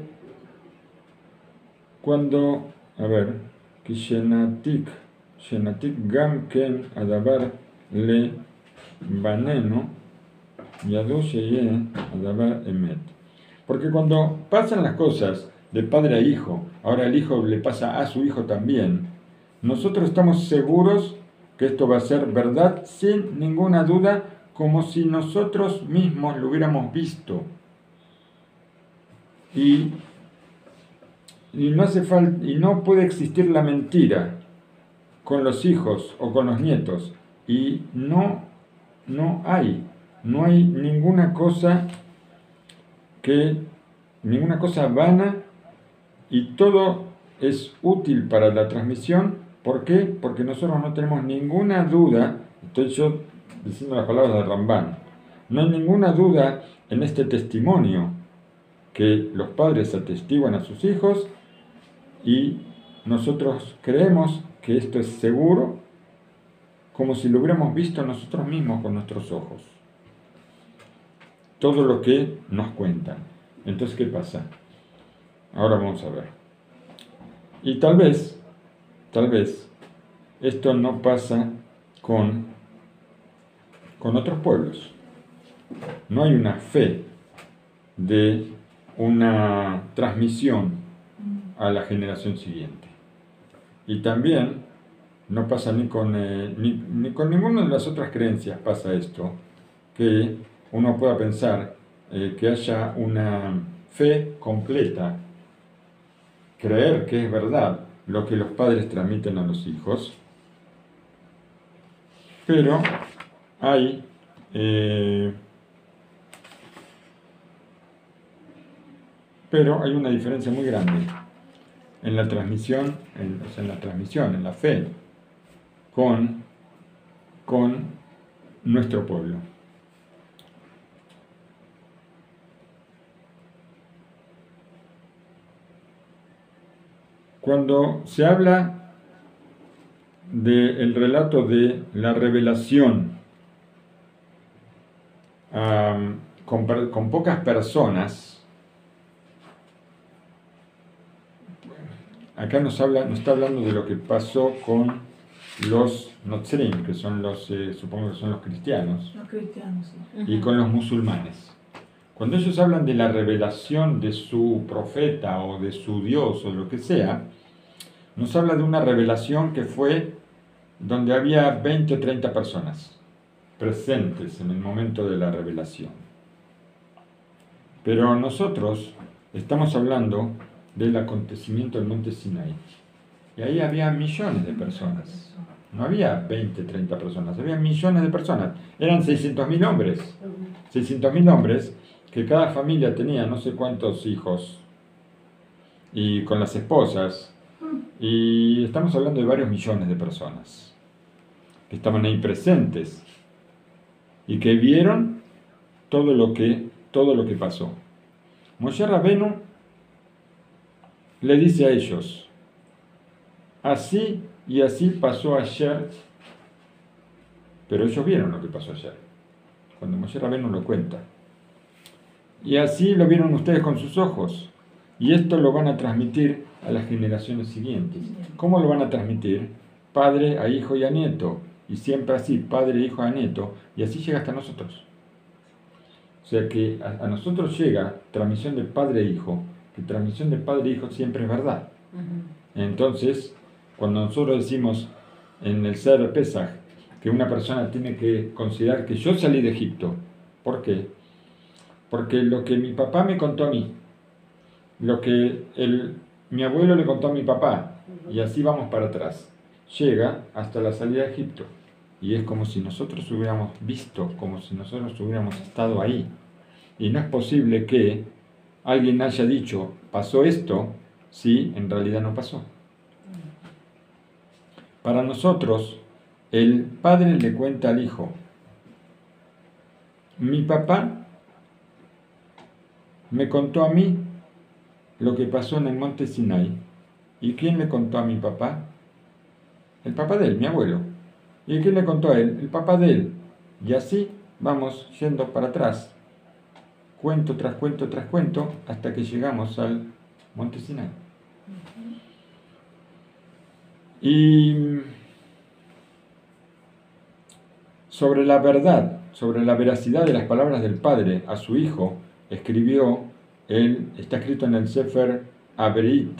cuando, a ver, que Shenatik, Shenatik Gam Ken Adabar Le Baneno, Yadu Sheye Adabar Emet. Porque cuando pasan las cosas de padre a hijo, ahora el hijo le pasa a su hijo también, nosotros estamos seguros que esto va a ser verdad sin ninguna duda, como si nosotros mismos lo hubiéramos visto. Y, y, no hace falta, y no puede existir la mentira con los hijos o con los nietos. Y no, no hay, no hay ninguna cosa que, ninguna cosa vana, y todo es útil para la transmisión. ¿Por qué? Porque nosotros no tenemos ninguna duda, estoy yo diciendo las palabras de Ramban, no hay ninguna duda en este testimonio que los padres atestiguan a sus hijos, y nosotros creemos que esto es seguro, como si lo hubiéramos visto nosotros mismos con nuestros ojos. Todo lo que nos cuentan. Entonces, ¿qué pasa? Ahora vamos a ver. Y tal vez, tal vez, esto no pasa con, con otros pueblos. No hay una fe de una transmisión a la generación siguiente. Y también no pasa ni con, eh, ni, ni con ninguna de las otras creencias pasa esto, que uno pueda pensar eh, que haya una fe completa, creer que es verdad lo que los padres transmiten a los hijos, pero hay eh, pero hay una diferencia muy grande en la transmisión, en, o sea, en la transmisión, en la fe, con, con nuestro pueblo. Cuando se habla del relato de la revelación um, con, con pocas personas, acá nos, habla, nos está hablando de lo que pasó con los Notzrim, que son los, eh, supongo que son los cristianos, Los cristianos, sí. y con los musulmanes. Cuando ellos hablan de la revelación de su profeta o de su Dios o lo que sea, nos habla de una revelación que fue donde había veinte o treinta personas presentes en el momento de la revelación. Pero nosotros estamos hablando del acontecimiento del monte Sinai. Y ahí había millones de personas. No había veinte, treinta personas, había millones de personas. Eran seiscientos mil hombres. seiscientos mil hombres que cada familia tenía no sé cuántos hijos. Y con las esposas. Y estamos hablando de varios millones de personas que estaban ahí presentes y que vieron todo lo que, todo lo que pasó. Moshe Rabenu le dice a ellos, así y así pasó ayer, pero ellos vieron lo que pasó ayer, cuando Moshe Rabenu lo cuenta. Y así lo vieron ustedes con sus ojos, y esto lo van a transmitir a las generaciones siguientes. ¿Cómo lo van a transmitir? Padre a hijo y a nieto, y siempre así, padre, hijo, a nieto, y así llega hasta nosotros. O sea que a, a nosotros llega transmisión de padre a hijo, que transmisión de padre a hijo siempre es verdad. Uh-huh. Entonces, cuando nosotros decimos en el Seder Pesach que una persona tiene que considerar que yo salí de Egipto, ¿por qué? Porque lo que mi papá me contó a mí, lo que el, mi abuelo le contó a mi papá, y así vamos para atrás, llega hasta la salida de Egipto. Y es como si nosotros hubiéramos visto, como si nosotros hubiéramos estado ahí. Y no es posible que alguien haya dicho, pasó esto, si en realidad no pasó. Para nosotros, el padre le cuenta al hijo, mi papá me contó a mí lo que pasó en el monte Sinai. ¿Y quién le contó a mi papá? El papá de él, mi abuelo. ¿Y quién le contó a él? El papá de él. Y así vamos yendo para atrás, cuento tras cuento tras cuento, hasta que llegamos al monte Sinai. Y sobre la verdad, sobre la veracidad de las palabras del padre a su hijo, escribió, él, está escrito en el Sefer Avereit,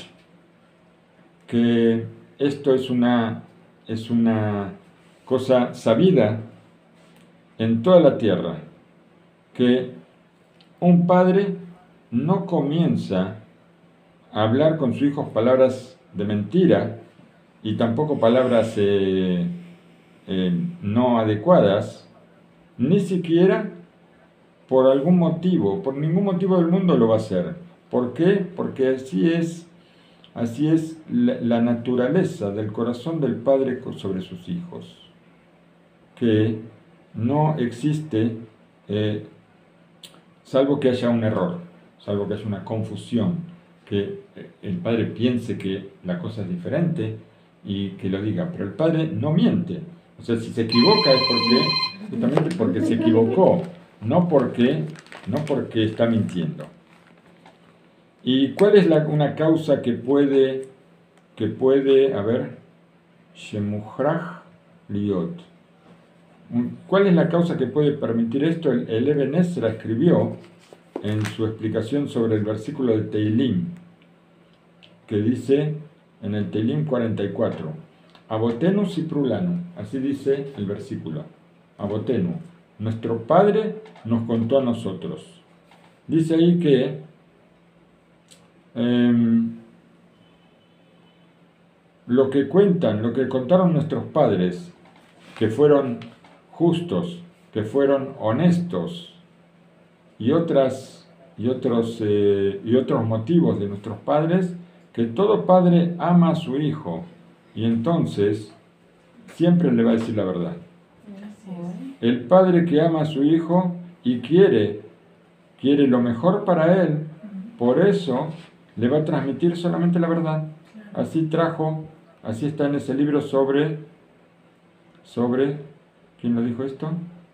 que esto es una, es una cosa sabida en toda la tierra, que un padre no comienza a hablar con su hijo palabras de mentira y tampoco palabras eh, eh, no adecuadas, ni siquiera por algún motivo, por ningún motivo del mundo lo va a hacer. ¿Por qué? Porque así es, así es la, la naturaleza del corazón del padre sobre sus hijos, que no existe, eh, salvo que haya un error, salvo que haya una confusión, que el padre piense que la cosa es diferente y que lo diga, pero el padre no miente. O sea, si se equivoca es porque, justamente porque se equivocó, no porque, no porque está mintiendo. ¿Y cuál es la, una causa que puede, que puede, a ver, Shemuhrach Liot? ¿Cuál es la causa que puede permitir esto? El, el Eben Ezra escribió en su explicación sobre el versículo de Teilim, que dice en el Teilim cuarenta y cuatro, Abotenu Siprulanu, así dice el versículo. Abotenu, nuestro padre nos contó a nosotros. Dice ahí que eh, lo que cuentan, lo que contaron nuestros padres, que fueron justos, que fueron honestos, y otras y otros eh, y otros motivos de nuestros padres, que todo padre ama a su hijo y entonces siempre le va a decir la verdad. El padre que ama a su hijo y quiere quiere lo mejor para él, por eso le va a transmitir solamente la verdad. Así trajo, así está en ese libro sobre sobre ¿quién lo dijo esto?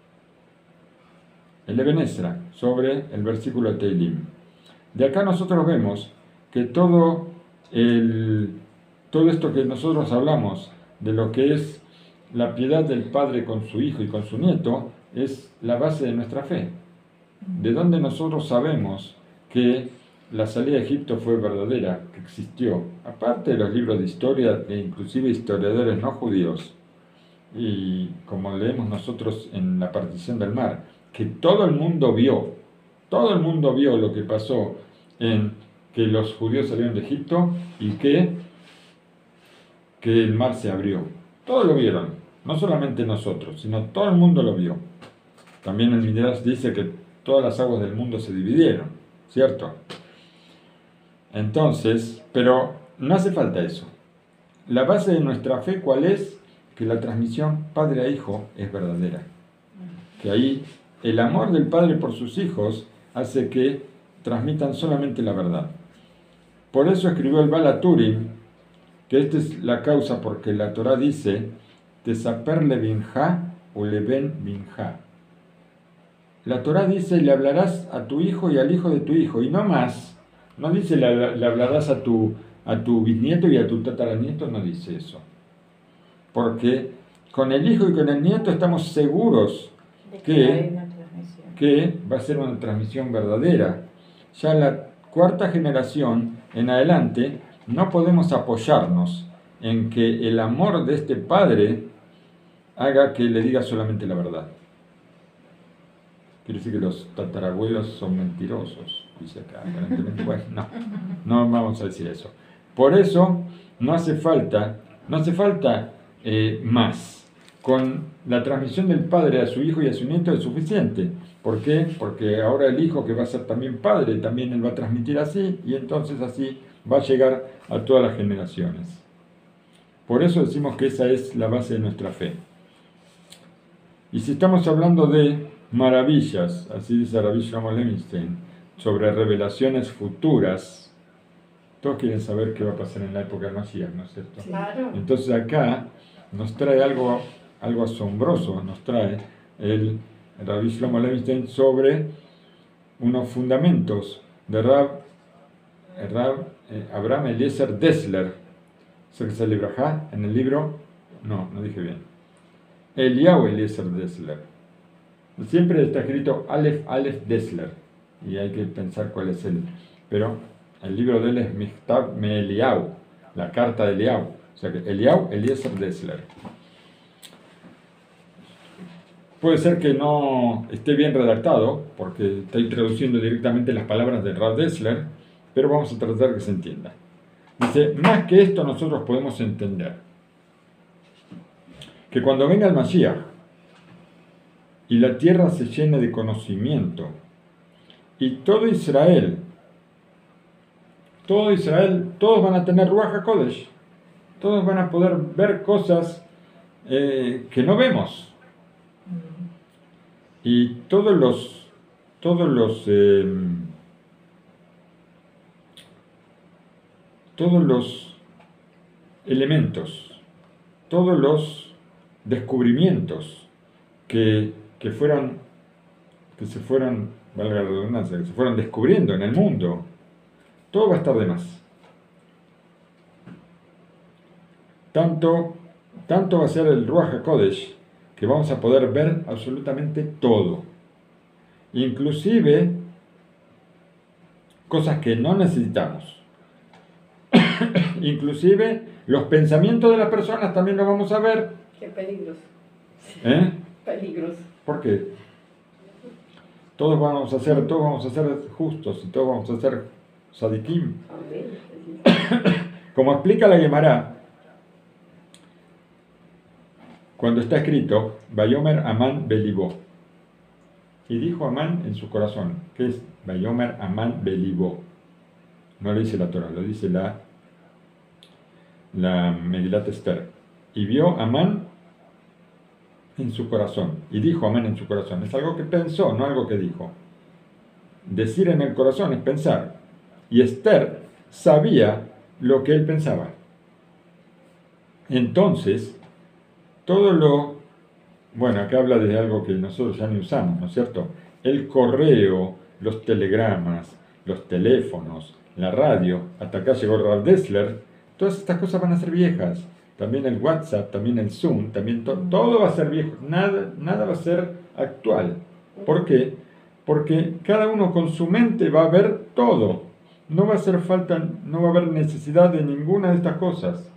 El Eben Ezra, sobre el versículo de Teilim. De acá nosotros vemos que todo, el, todo esto que nosotros hablamos de lo que es la piedad del padre con su hijo y con su nieto es la base de nuestra fe. De donde nosotros sabemos que la salida de Egipto fue verdadera, que existió, aparte de los libros de historia e inclusive historiadores no judíos, y como leemos nosotros en la partición del mar, que todo el mundo vio, todo el mundo vio lo que pasó en que los judíos salieron de Egipto y que, que el mar se abrió. Todos lo vieron, no solamente nosotros, sino todo el mundo lo vio. También el Midrash dice que todas las aguas del mundo se dividieron, ¿cierto? Entonces, pero no hace falta eso. La base de nuestra fe, ¿cuál es? Que la transmisión padre a hijo es verdadera. Que ahí el amor del padre por sus hijos hace que transmitan solamente la verdad. Por eso escribió el Baal HaTurim, que esta es la causa porque la Torah dice, Tesaper le binja o le ben binja. La Torah dice, le hablarás a tu hijo y al hijo de tu hijo, y no más. No dice, le, le hablarás a tu, a tu bisnieto y a tu tataranieto, no dice eso. Porque con el hijo y con el nieto estamos seguros que, que va a ser una transmisión verdadera. Ya la cuarta generación en adelante no podemos apoyarnos en que el amor de este padre haga que le diga solamente la verdad. Quiere decir que los tatarabuelos son mentirosos, dice acá, aparentemente. Bueno, no, no vamos a decir eso. Por eso no hace falta, no hace falta eh, más. Con la transmisión del padre a su hijo y a su nieto es suficiente. ¿Por qué? Porque ahora el hijo, que va a ser también padre, también él va a transmitir así, y entonces así va a llegar a todas las generaciones. Por eso decimos que esa es la base de nuestra fe. Y si estamos hablando de maravillas, así dice Rabbi Shlomo Levinstein, sobre revelaciones futuras, todos quieren saber qué va a pasar en la época del Mashiach, ¿no es cierto? Claro. Entonces acá nos trae algo, algo asombroso, nos trae el Rabbi Shlomo Levinstein sobre unos fundamentos de Rab, Rab eh, Abraham Eliezer Dessler, ¿se que se libra en el libro? No, no dije bien. Eliyahu Eliezer Dessler. Siempre está escrito Aleph Aleph Dessler y hay que pensar cuál es el, pero el libro de él es Michtav Me Eliyahu, la carta de Eliyahu, o sea que Eliyahu Eliezer Dessler. Puede ser que no esté bien redactado, porque estoy traduciendo directamente las palabras de Rab Dessler, pero vamos a tratar que se entienda. Dice, más que esto nosotros podemos entender que cuando venga el Mashiach y la tierra se llene de conocimiento, y todo Israel, todo Israel, todos van a tener Ruach HaKodesh, todos van a poder ver cosas eh, que no vemos. Y todos los, todos los, eh, todos los elementos, todos los descubrimientos que, que fueron, que se fueron, valga la redundancia, que se fueron descubriendo en el mundo, todo va a estar de más. Tanto, tanto va a ser el Ruach HaKodesh que vamos a poder ver absolutamente todo, inclusive cosas que no necesitamos. inclusive los pensamientos de las personas también los vamos a ver. Qué peligros. ¿Eh? Peligros. ¿Por qué? Todos vamos a ser, todos vamos a ser justos y todos vamos a ser sadikim. Amén. Como explica la Gemara, cuando está escrito, Vayomer Amán Belibó. Y dijo Amán en su corazón. ¿Qué es Vayomer Amán Belibó? No lo dice la Torah, lo dice la, la Megilat Esther. Y vio Amán en su corazón. Y dijo Amán en su corazón. Es algo que pensó, no algo que dijo. Decir en el corazón es pensar. Y Esther sabía lo que él pensaba. Entonces, todo lo... Bueno, acá habla de algo que nosotros ya ni usamos, ¿no es cierto? El correo, los telegramas, los teléfonos, la radio, hasta acá llegó Rav Dessler, todas estas cosas van a ser viejas. También el WhatsApp, también el Zoom, también to- todo va a ser viejo, nada, nada va a ser actual. ¿Por qué? Porque cada uno con su mente va a ver todo. No va a hacer falta, no va a haber necesidad de ninguna de estas cosas.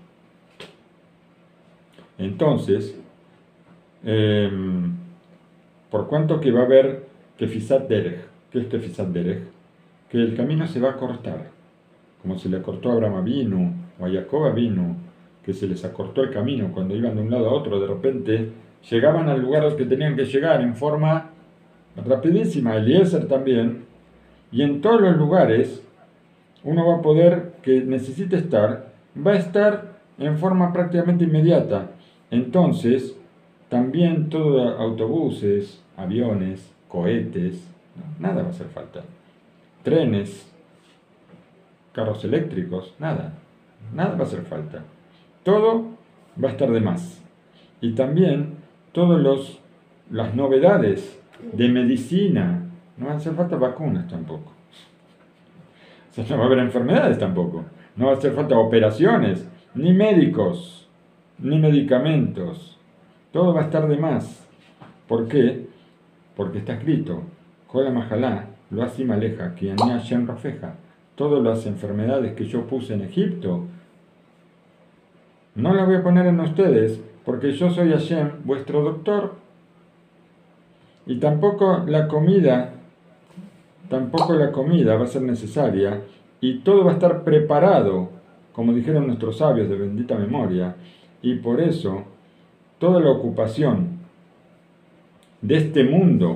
Entonces, eh, por cuanto que va a haber Kefisat Derech. ¿Qué es Kefisat Derech? Que el camino se va a cortar, como se le acortó a Abraham Avinu o a Jacob Avinu, que se les acortó el camino cuando iban de un lado a otro, de repente llegaban al lugar al que tenían que llegar en forma rapidísima, Eliezer también, y en todos los lugares uno va a poder, que necesite estar, va a estar en forma prácticamente inmediata. Entonces, también todo autobuses, aviones, cohetes, no, nada va a hacer falta. Trenes, carros eléctricos, nada, nada va a hacer falta. Todo va a estar de más. Y también todas los, las novedades de medicina, no va a hacer falta vacunas tampoco. O sea, no va a haber enfermedades tampoco. No va a hacer falta operaciones, ni médicos, ni medicamentos. Todo va a estar de más. ¿Por qué? Porque está escrito, Kola Majalá, lo así maleja, que Ani Hashem Rafeja. Todas las enfermedades que yo puse en Egipto, no las voy a poner en ustedes, porque yo soy Hashem, vuestro doctor. Y tampoco la comida, tampoco la comida va a ser necesaria, y todo va a estar preparado, como dijeron nuestros sabios de bendita memoria, y por eso toda la ocupación de este mundo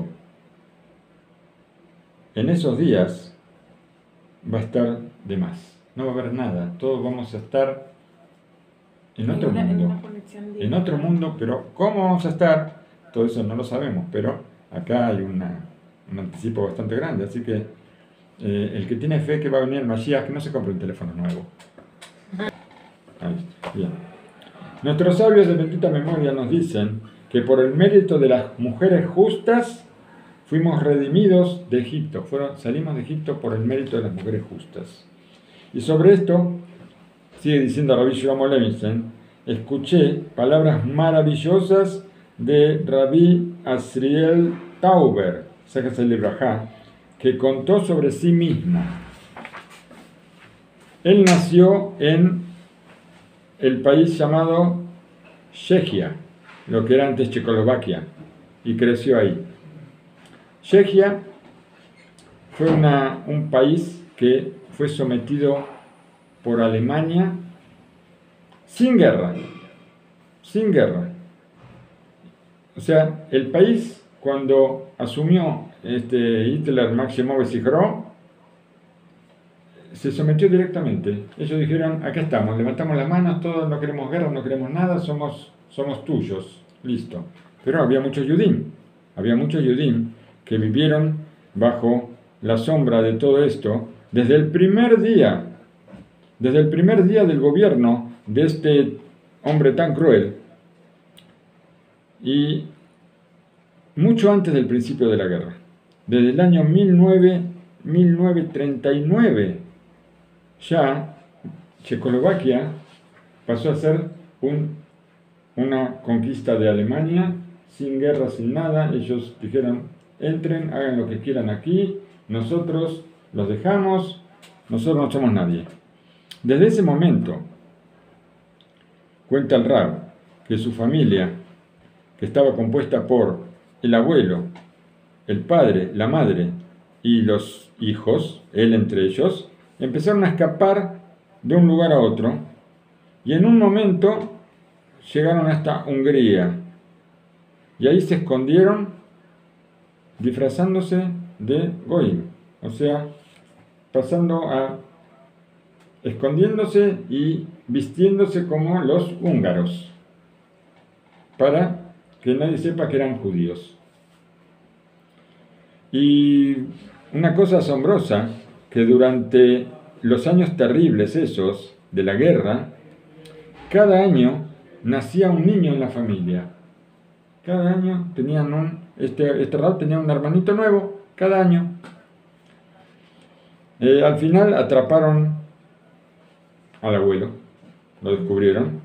en esos días va a estar de más. No va a haber nada, todos vamos a estar en otro una, mundo. En, una conexión En otro mundo, pero ¿cómo vamos a estar? Todo eso no lo sabemos, pero acá hay una, un anticipo bastante grande, así que eh, el que tiene fe que va a venir el Mashiach, que no se compre un teléfono nuevo. Ahí está, bien. Nuestros sabios de bendita memoria nos dicen que por el mérito de las mujeres justas fuimos redimidos de Egipto, fueron, salimos de Egipto por el mérito de las mujeres justas. Y sobre esto, sigue diciendo Rabbi Shlomo Levinstein, escuché palabras maravillosas de Rabbi Asriel Tauber, Sejasel Ibrahá, que contó sobre sí mismo. Él nació en el país llamado Chechia, lo que era antes Checoslovaquia, y creció ahí. Chechia fue una, un país que fue sometido por Alemania sin guerra, sin guerra. O sea, el país cuando asumió este Hitler, Maximovich y Gro, se sometió directamente. Ellos dijeron, acá estamos, levantamos las manos, todos no queremos guerra, no queremos nada, somos, somos tuyos, listo. Pero había muchos Yudim, había muchos Yudim que vivieron bajo la sombra de todo esto desde el primer día, desde el primer día del gobierno de este hombre tan cruel y mucho antes del principio de la guerra. Desde el año mil novecientos treinta y nueve ya Checoslovaquia pasó a ser un, una conquista de Alemania, sin guerra, sin nada. Ellos dijeron, entren, hagan lo que quieran aquí, nosotros los dejamos, nosotros no somos nadie. Desde ese momento cuenta el Rab, que su familia, que estaba compuesta por el abuelo, el padre, la madre y los hijos, él entre ellos, empezaron a escapar de un lugar a otro y en un momento llegaron hasta Hungría y ahí se escondieron disfrazándose de Goyim, o sea, pasando a escondiéndose y vistiéndose como los húngaros para que nadie sepa que eran judíos. Y una cosa asombrosa, que durante los años terribles esos de la guerra, cada año nacía un niño en la familia. Cada año tenían un, este, este Rab tenía un hermanito nuevo, cada año. Eh, al final atraparon al abuelo, lo descubrieron,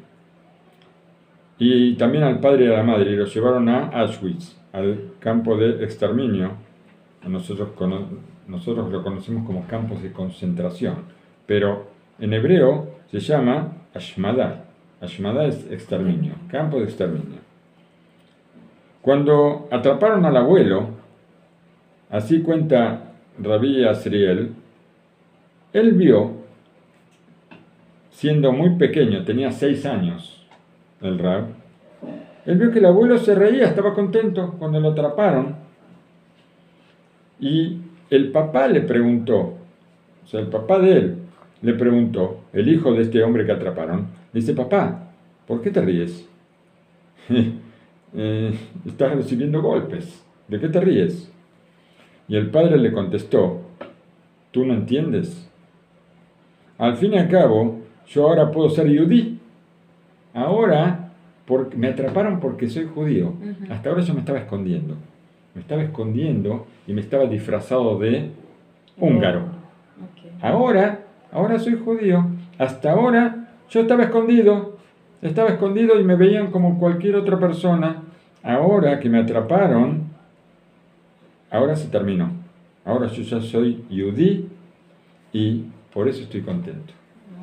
y también al padre y a la madre, y los llevaron a Auschwitz, al campo de exterminio. Nosotros, nosotros lo conocemos como campos de concentración, pero en hebreo se llama Ashmada. Ashmada es exterminio, campo de exterminio. Cuando atraparon al abuelo, así cuenta Rabbi Asriel, él vio, siendo muy pequeño, tenía seis años, el Rab, él vio que el abuelo se reía, estaba contento cuando lo atraparon. Y el papá le preguntó, o sea, el papá de él le preguntó, el hijo de este hombre que atraparon, le dice, papá, ¿por qué te ríes? eh, estás recibiendo golpes, ¿de qué te ríes? Y el padre le contestó, ¿tú no entiendes? Al fin y al cabo, yo ahora puedo ser yudí. Ahora por, me atraparon porque soy judío. Uh-huh. Hasta ahora yo me estaba escondiendo. Me estaba escondiendo y me estaba disfrazado de húngaro. Okay. Ahora, ahora soy judío. Hasta ahora yo estaba escondido. Estaba escondido y me veían como cualquier otra persona. Ahora que me atraparon, ahora se terminó. Ahora yo ya soy yudí y por eso estoy contento.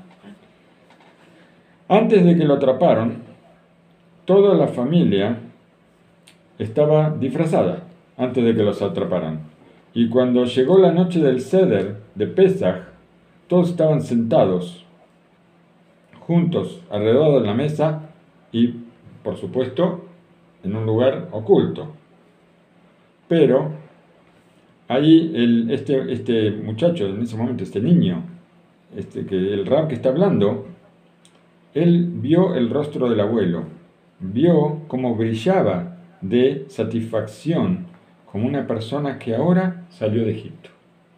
Antes de que lo atraparon, toda la familia estaba disfrazada antes de que los atraparan. Y cuando llegó la noche del Seder, de Pesaj, todos estaban sentados, juntos, alrededor de la mesa y, por supuesto, en un lugar oculto. Pero ahí el, este, este muchacho, en ese momento, este niño, este, que el Rab que está hablando, él vio el rostro del abuelo, vio cómo brillaba de satisfacción como una persona que ahora salió de Egipto.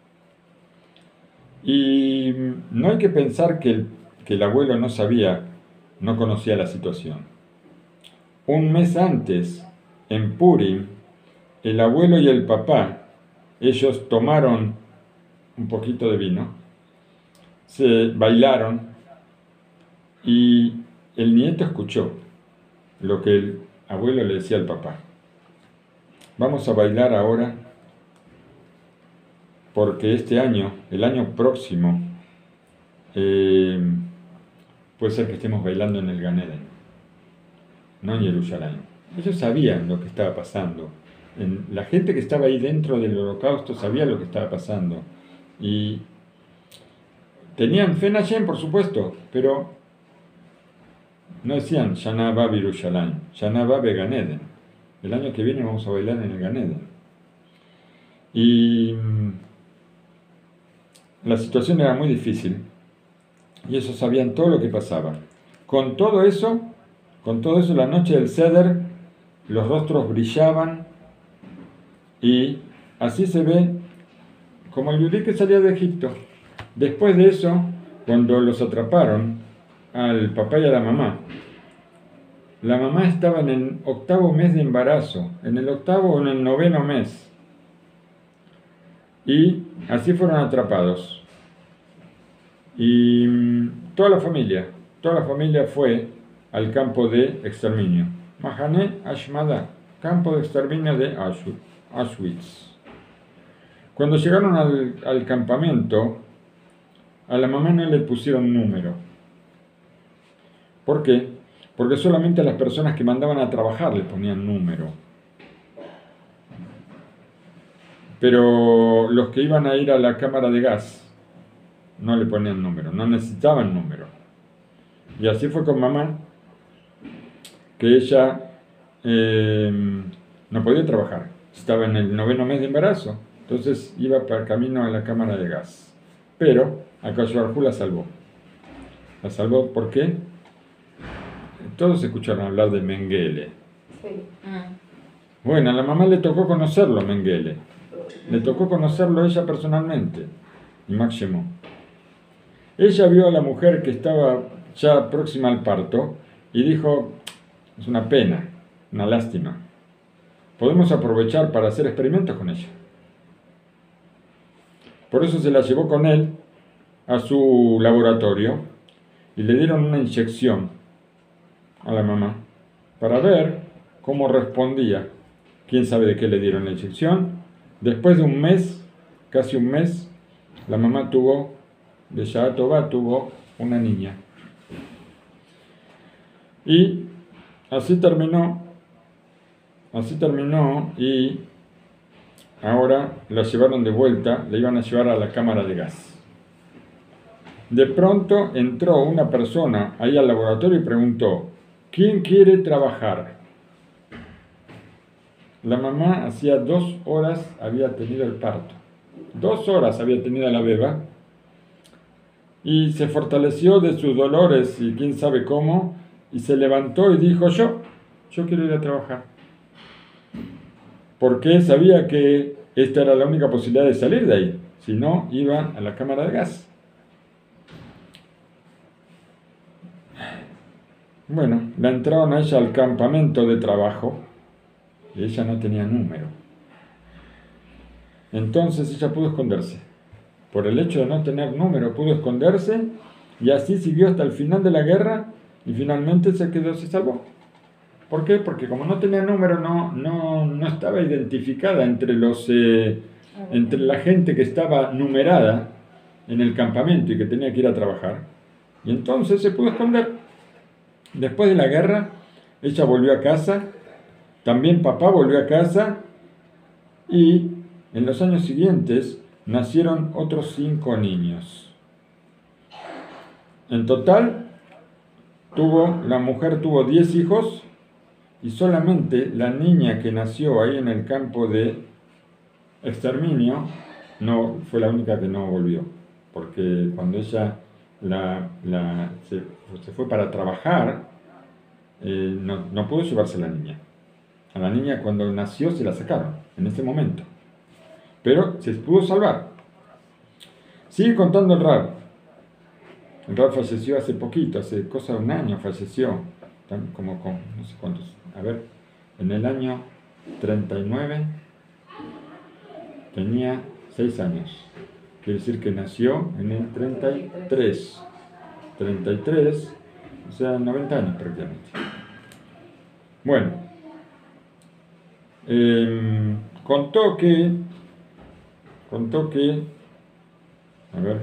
Y no hay que pensar que el, que el abuelo no sabía, no conocía la situación. Un mes antes, en Purim, el abuelo y el papá, ellos tomaron un poquito de vino, se bailaron y el nieto escuchó lo que el abuelo le decía al papá. Vamos a bailar ahora porque este año, el año próximo, eh, puede ser que estemos bailando en el Gan Eden, no en Jerusalén. Ellos sabían lo que estaba pasando. En, la gente que estaba ahí dentro del holocausto sabía lo que estaba pasando. Y tenían fe en Hashem, por supuesto, pero no decían Shana Haba Yerushalayim, Shana Haba Gan Eden. El año que viene vamos a bailar en el Gan Eden. Y la situación era muy difícil y ellos sabían todo lo que pasaba. Con todo eso, con todo eso, la noche del Seder, los rostros brillaban y así se ve como el yudí que salía de Egipto. Después de eso, cuando los atraparon al papá y a la mamá, la mamá estaba en el octavo mes de embarazo, en el octavo o en el noveno mes. Y así fueron atrapados. Y toda la familia, toda la familia fue al campo de exterminio. Mahane Ashmada, campo de exterminio de Auschwitz. Cuando llegaron al, al campamento, a la mamá no le pusieron número. ¿Por qué? porque solamente a las personas que mandaban a trabajar le ponían número. Pero los que iban a ir a la cámara de gas no le ponían número, no necesitaban número. Y así fue con mamá, que ella eh, no podía trabajar, estaba en el noveno mes de embarazo, entonces iba para el camino a la cámara de gas. Pero Akadosh Baruj Hu la salvó. La salvó, ¿por qué? Todos escucharon hablar de Mengele. Sí. Mm. Bueno, a la mamá le tocó conocerlo, Mengele. Le tocó conocerlo ella personalmente. Y Máximo. Ella vio a la mujer que estaba ya próxima al parto y dijo, es una pena, una lástima. Podemos aprovechar para hacer experimentos con ella. Por eso se la llevó con él a su laboratorio y le dieron una inyección a la mamá para ver cómo respondía. ¿Quién sabe de qué le dieron la inyección? Después de un mes, casi un mes, la mamá tuvo, de Sha'atova, tuvo una niña. Y así terminó, así terminó y ahora la llevaron de vuelta, la iban a llevar a la cámara de gas. De pronto entró una persona ahí al laboratorio y preguntó, ¿quién quiere trabajar? La mamá hacía dos horas había tenido el parto. Dos horas había tenido la beba y se fortaleció de sus dolores y quién sabe cómo y se levantó y dijo, yo, yo quiero ir a trabajar. Porque sabía que esta era la única posibilidad de salir de ahí, si no iba a la cámara de gas. Bueno, la entraron a ella al campamento de trabajo y ella no tenía número. Entonces ella pudo esconderse. Por el hecho de no tener número pudo esconderse y así siguió hasta el final de la guerra y finalmente se quedó, se salvó. ¿Por qué? Porque como no tenía número no, no, no estaba identificada entre, los, eh, entre la gente que estaba numerada en el campamento y que tenía que ir a trabajar. Y entonces se pudo esconder. Después de la guerra, ella volvió a casa, también papá volvió a casa y en los años siguientes nacieron otros cinco niños. En total, tuvo, la mujer tuvo diez hijos y solamente la niña que nació ahí en el campo de exterminio no, fue la única que no volvió, porque cuando ella la, la, se, se fue para trabajar, eh, no, no pudo llevarse a la niña. A la niña cuando nació se la sacaron, en ese momento. Pero se pudo salvar. Sigue contando el Rab. El Rab falleció hace poquito, hace cosa de un año falleció, como con no sé cuántos, a ver, en el año treinta y nueve tenía seis años. Quiere decir que nació en el treinta y tres. treinta y tres, o sea, noventa años prácticamente. Bueno, eh, contó que, contó que, a ver,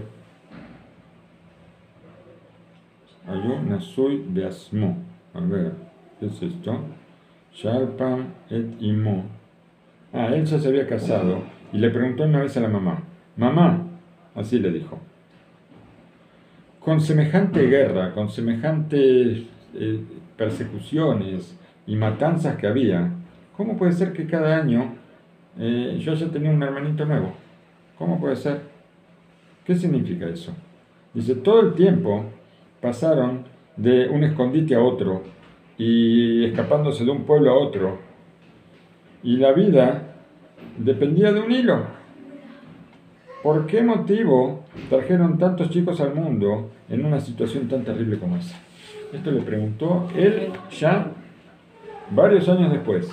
Ayun Nasui Beasmo, a ver, ¿qué es esto? Shalpam et Imo. Ah, él ya se había casado y le preguntó una vez a la mamá, mamá, así le dijo, con semejante guerra, con semejantes eh, persecuciones y matanzas que había, ¿cómo puede ser que cada año eh, yo haya tenido un hermanito nuevo? ¿Cómo puede ser? ¿Qué significa eso? Dice, todo el tiempo pasaron de un escondite a otro y escapándose de un pueblo a otro y la vida dependía de un hilo. ¿Por qué motivo trajeron tantos chicos al mundo en una situación tan terrible como esa? Esto le preguntó él ya varios años después.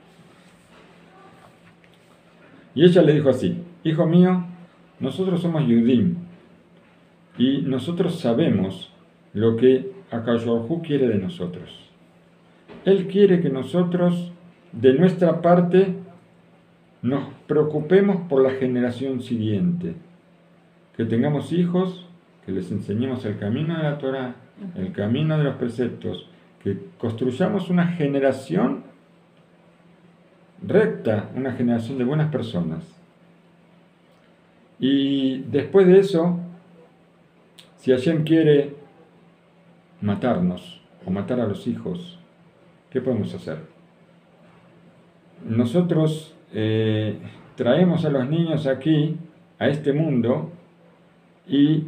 Y ella le dijo así, hijo mío, nosotros somos Yudim y nosotros sabemos lo que Akadosh Baruj Hu quiere de nosotros. Él quiere que nosotros, de nuestra parte, nos preocupemos por la generación siguiente, que tengamos hijos, que les enseñemos el camino de la Torá, el camino de los preceptos, que construyamos una generación recta, una generación de buenas personas. Y después de eso, si Hashem quiere matarnos o matar a los hijos, ¿qué podemos hacer? Nosotros eh, traemos a los niños aquí, a este mundo, y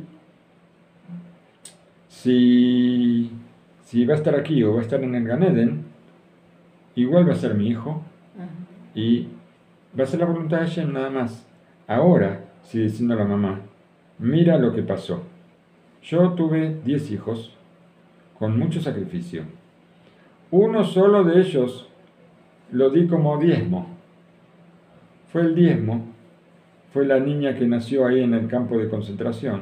si, si va a estar aquí o va a estar en el Gan Eden, igual va a ser mi hijo, y va a ser la voluntad de Hashem nada más. Ahora, sigue diciendo la mamá, mira lo que pasó. Yo tuve diez hijos con mucho sacrificio. Uno solo de ellos lo di como diezmo. Fue el diezmo. Fue la niña que nació ahí en el campo de concentración.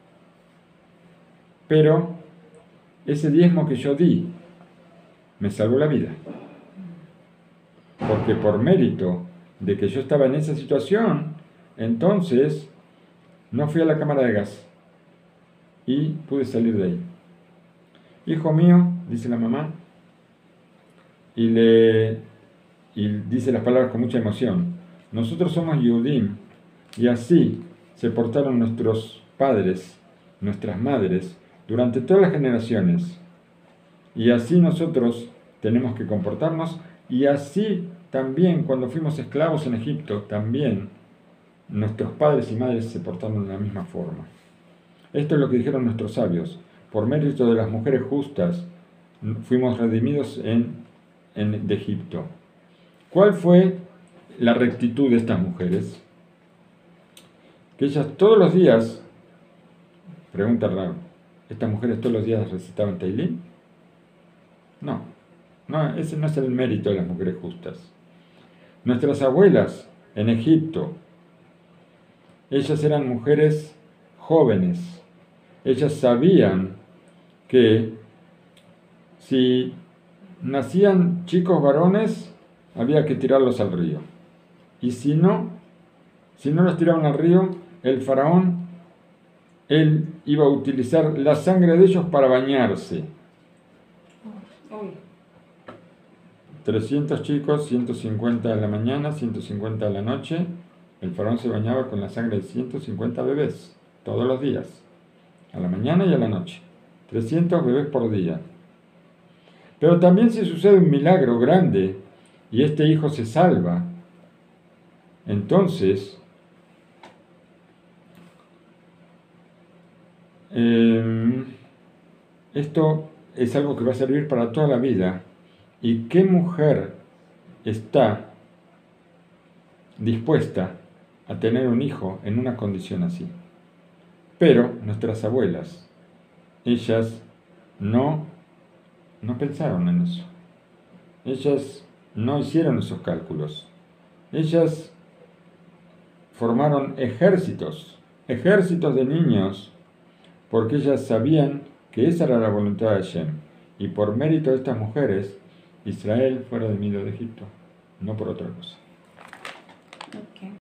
Pero ese diezmo que yo di me salvó la vida. Porque por mérito de que yo estaba en esa situación, entonces no fui a la cámara de gas y pude salir de ahí. Hijo mío, dice la mamá, y le y dice las palabras con mucha emoción. Nosotros somos Yehudim, y así se portaron nuestros padres, nuestras madres, durante todas las generaciones. Y así nosotros tenemos que comportarnos, y así también cuando fuimos esclavos en Egipto, también nuestros padres y madres se portaron de la misma forma. Esto es lo que dijeron nuestros sabios. Por mérito de las mujeres justas, fuimos redimidos en, en, de Egipto. ¿Cuál fue la rectitud de estas mujeres? Que ellas todos los días, pregunta Rab, ¿estas mujeres todos los días recitaban Teilín? No, no, ese no es el mérito de las mujeres justas. Nuestras abuelas en Egipto, ellas eran mujeres jóvenes. Ellas sabían que si nacían chicos varones, había que tirarlos al río. Y si no, si no los tiraban al río, el faraón, él iba a utilizar la sangre de ellos para bañarse. trescientos chicos, ciento cincuenta a la mañana, ciento cincuenta a la noche. El faraón se bañaba con la sangre de ciento cincuenta bebés, todos los días, a la mañana y a la noche. trescientos bebés por día. Pero también si sucede un milagro grande y este hijo se salva, entonces eh, esto es algo que va a servir para toda la vida. ¿Y qué mujer está dispuesta a tener un hijo en una condición así? Pero nuestras abuelas, ellas no, no pensaron en eso. Ellas no hicieron esos cálculos. Ellas formaron ejércitos, ejércitos de niños, porque ellas sabían que esa era la voluntad de Hashem. Y por mérito de estas mujeres, Israel fue redimido de Egipto, no por otra cosa. Okay.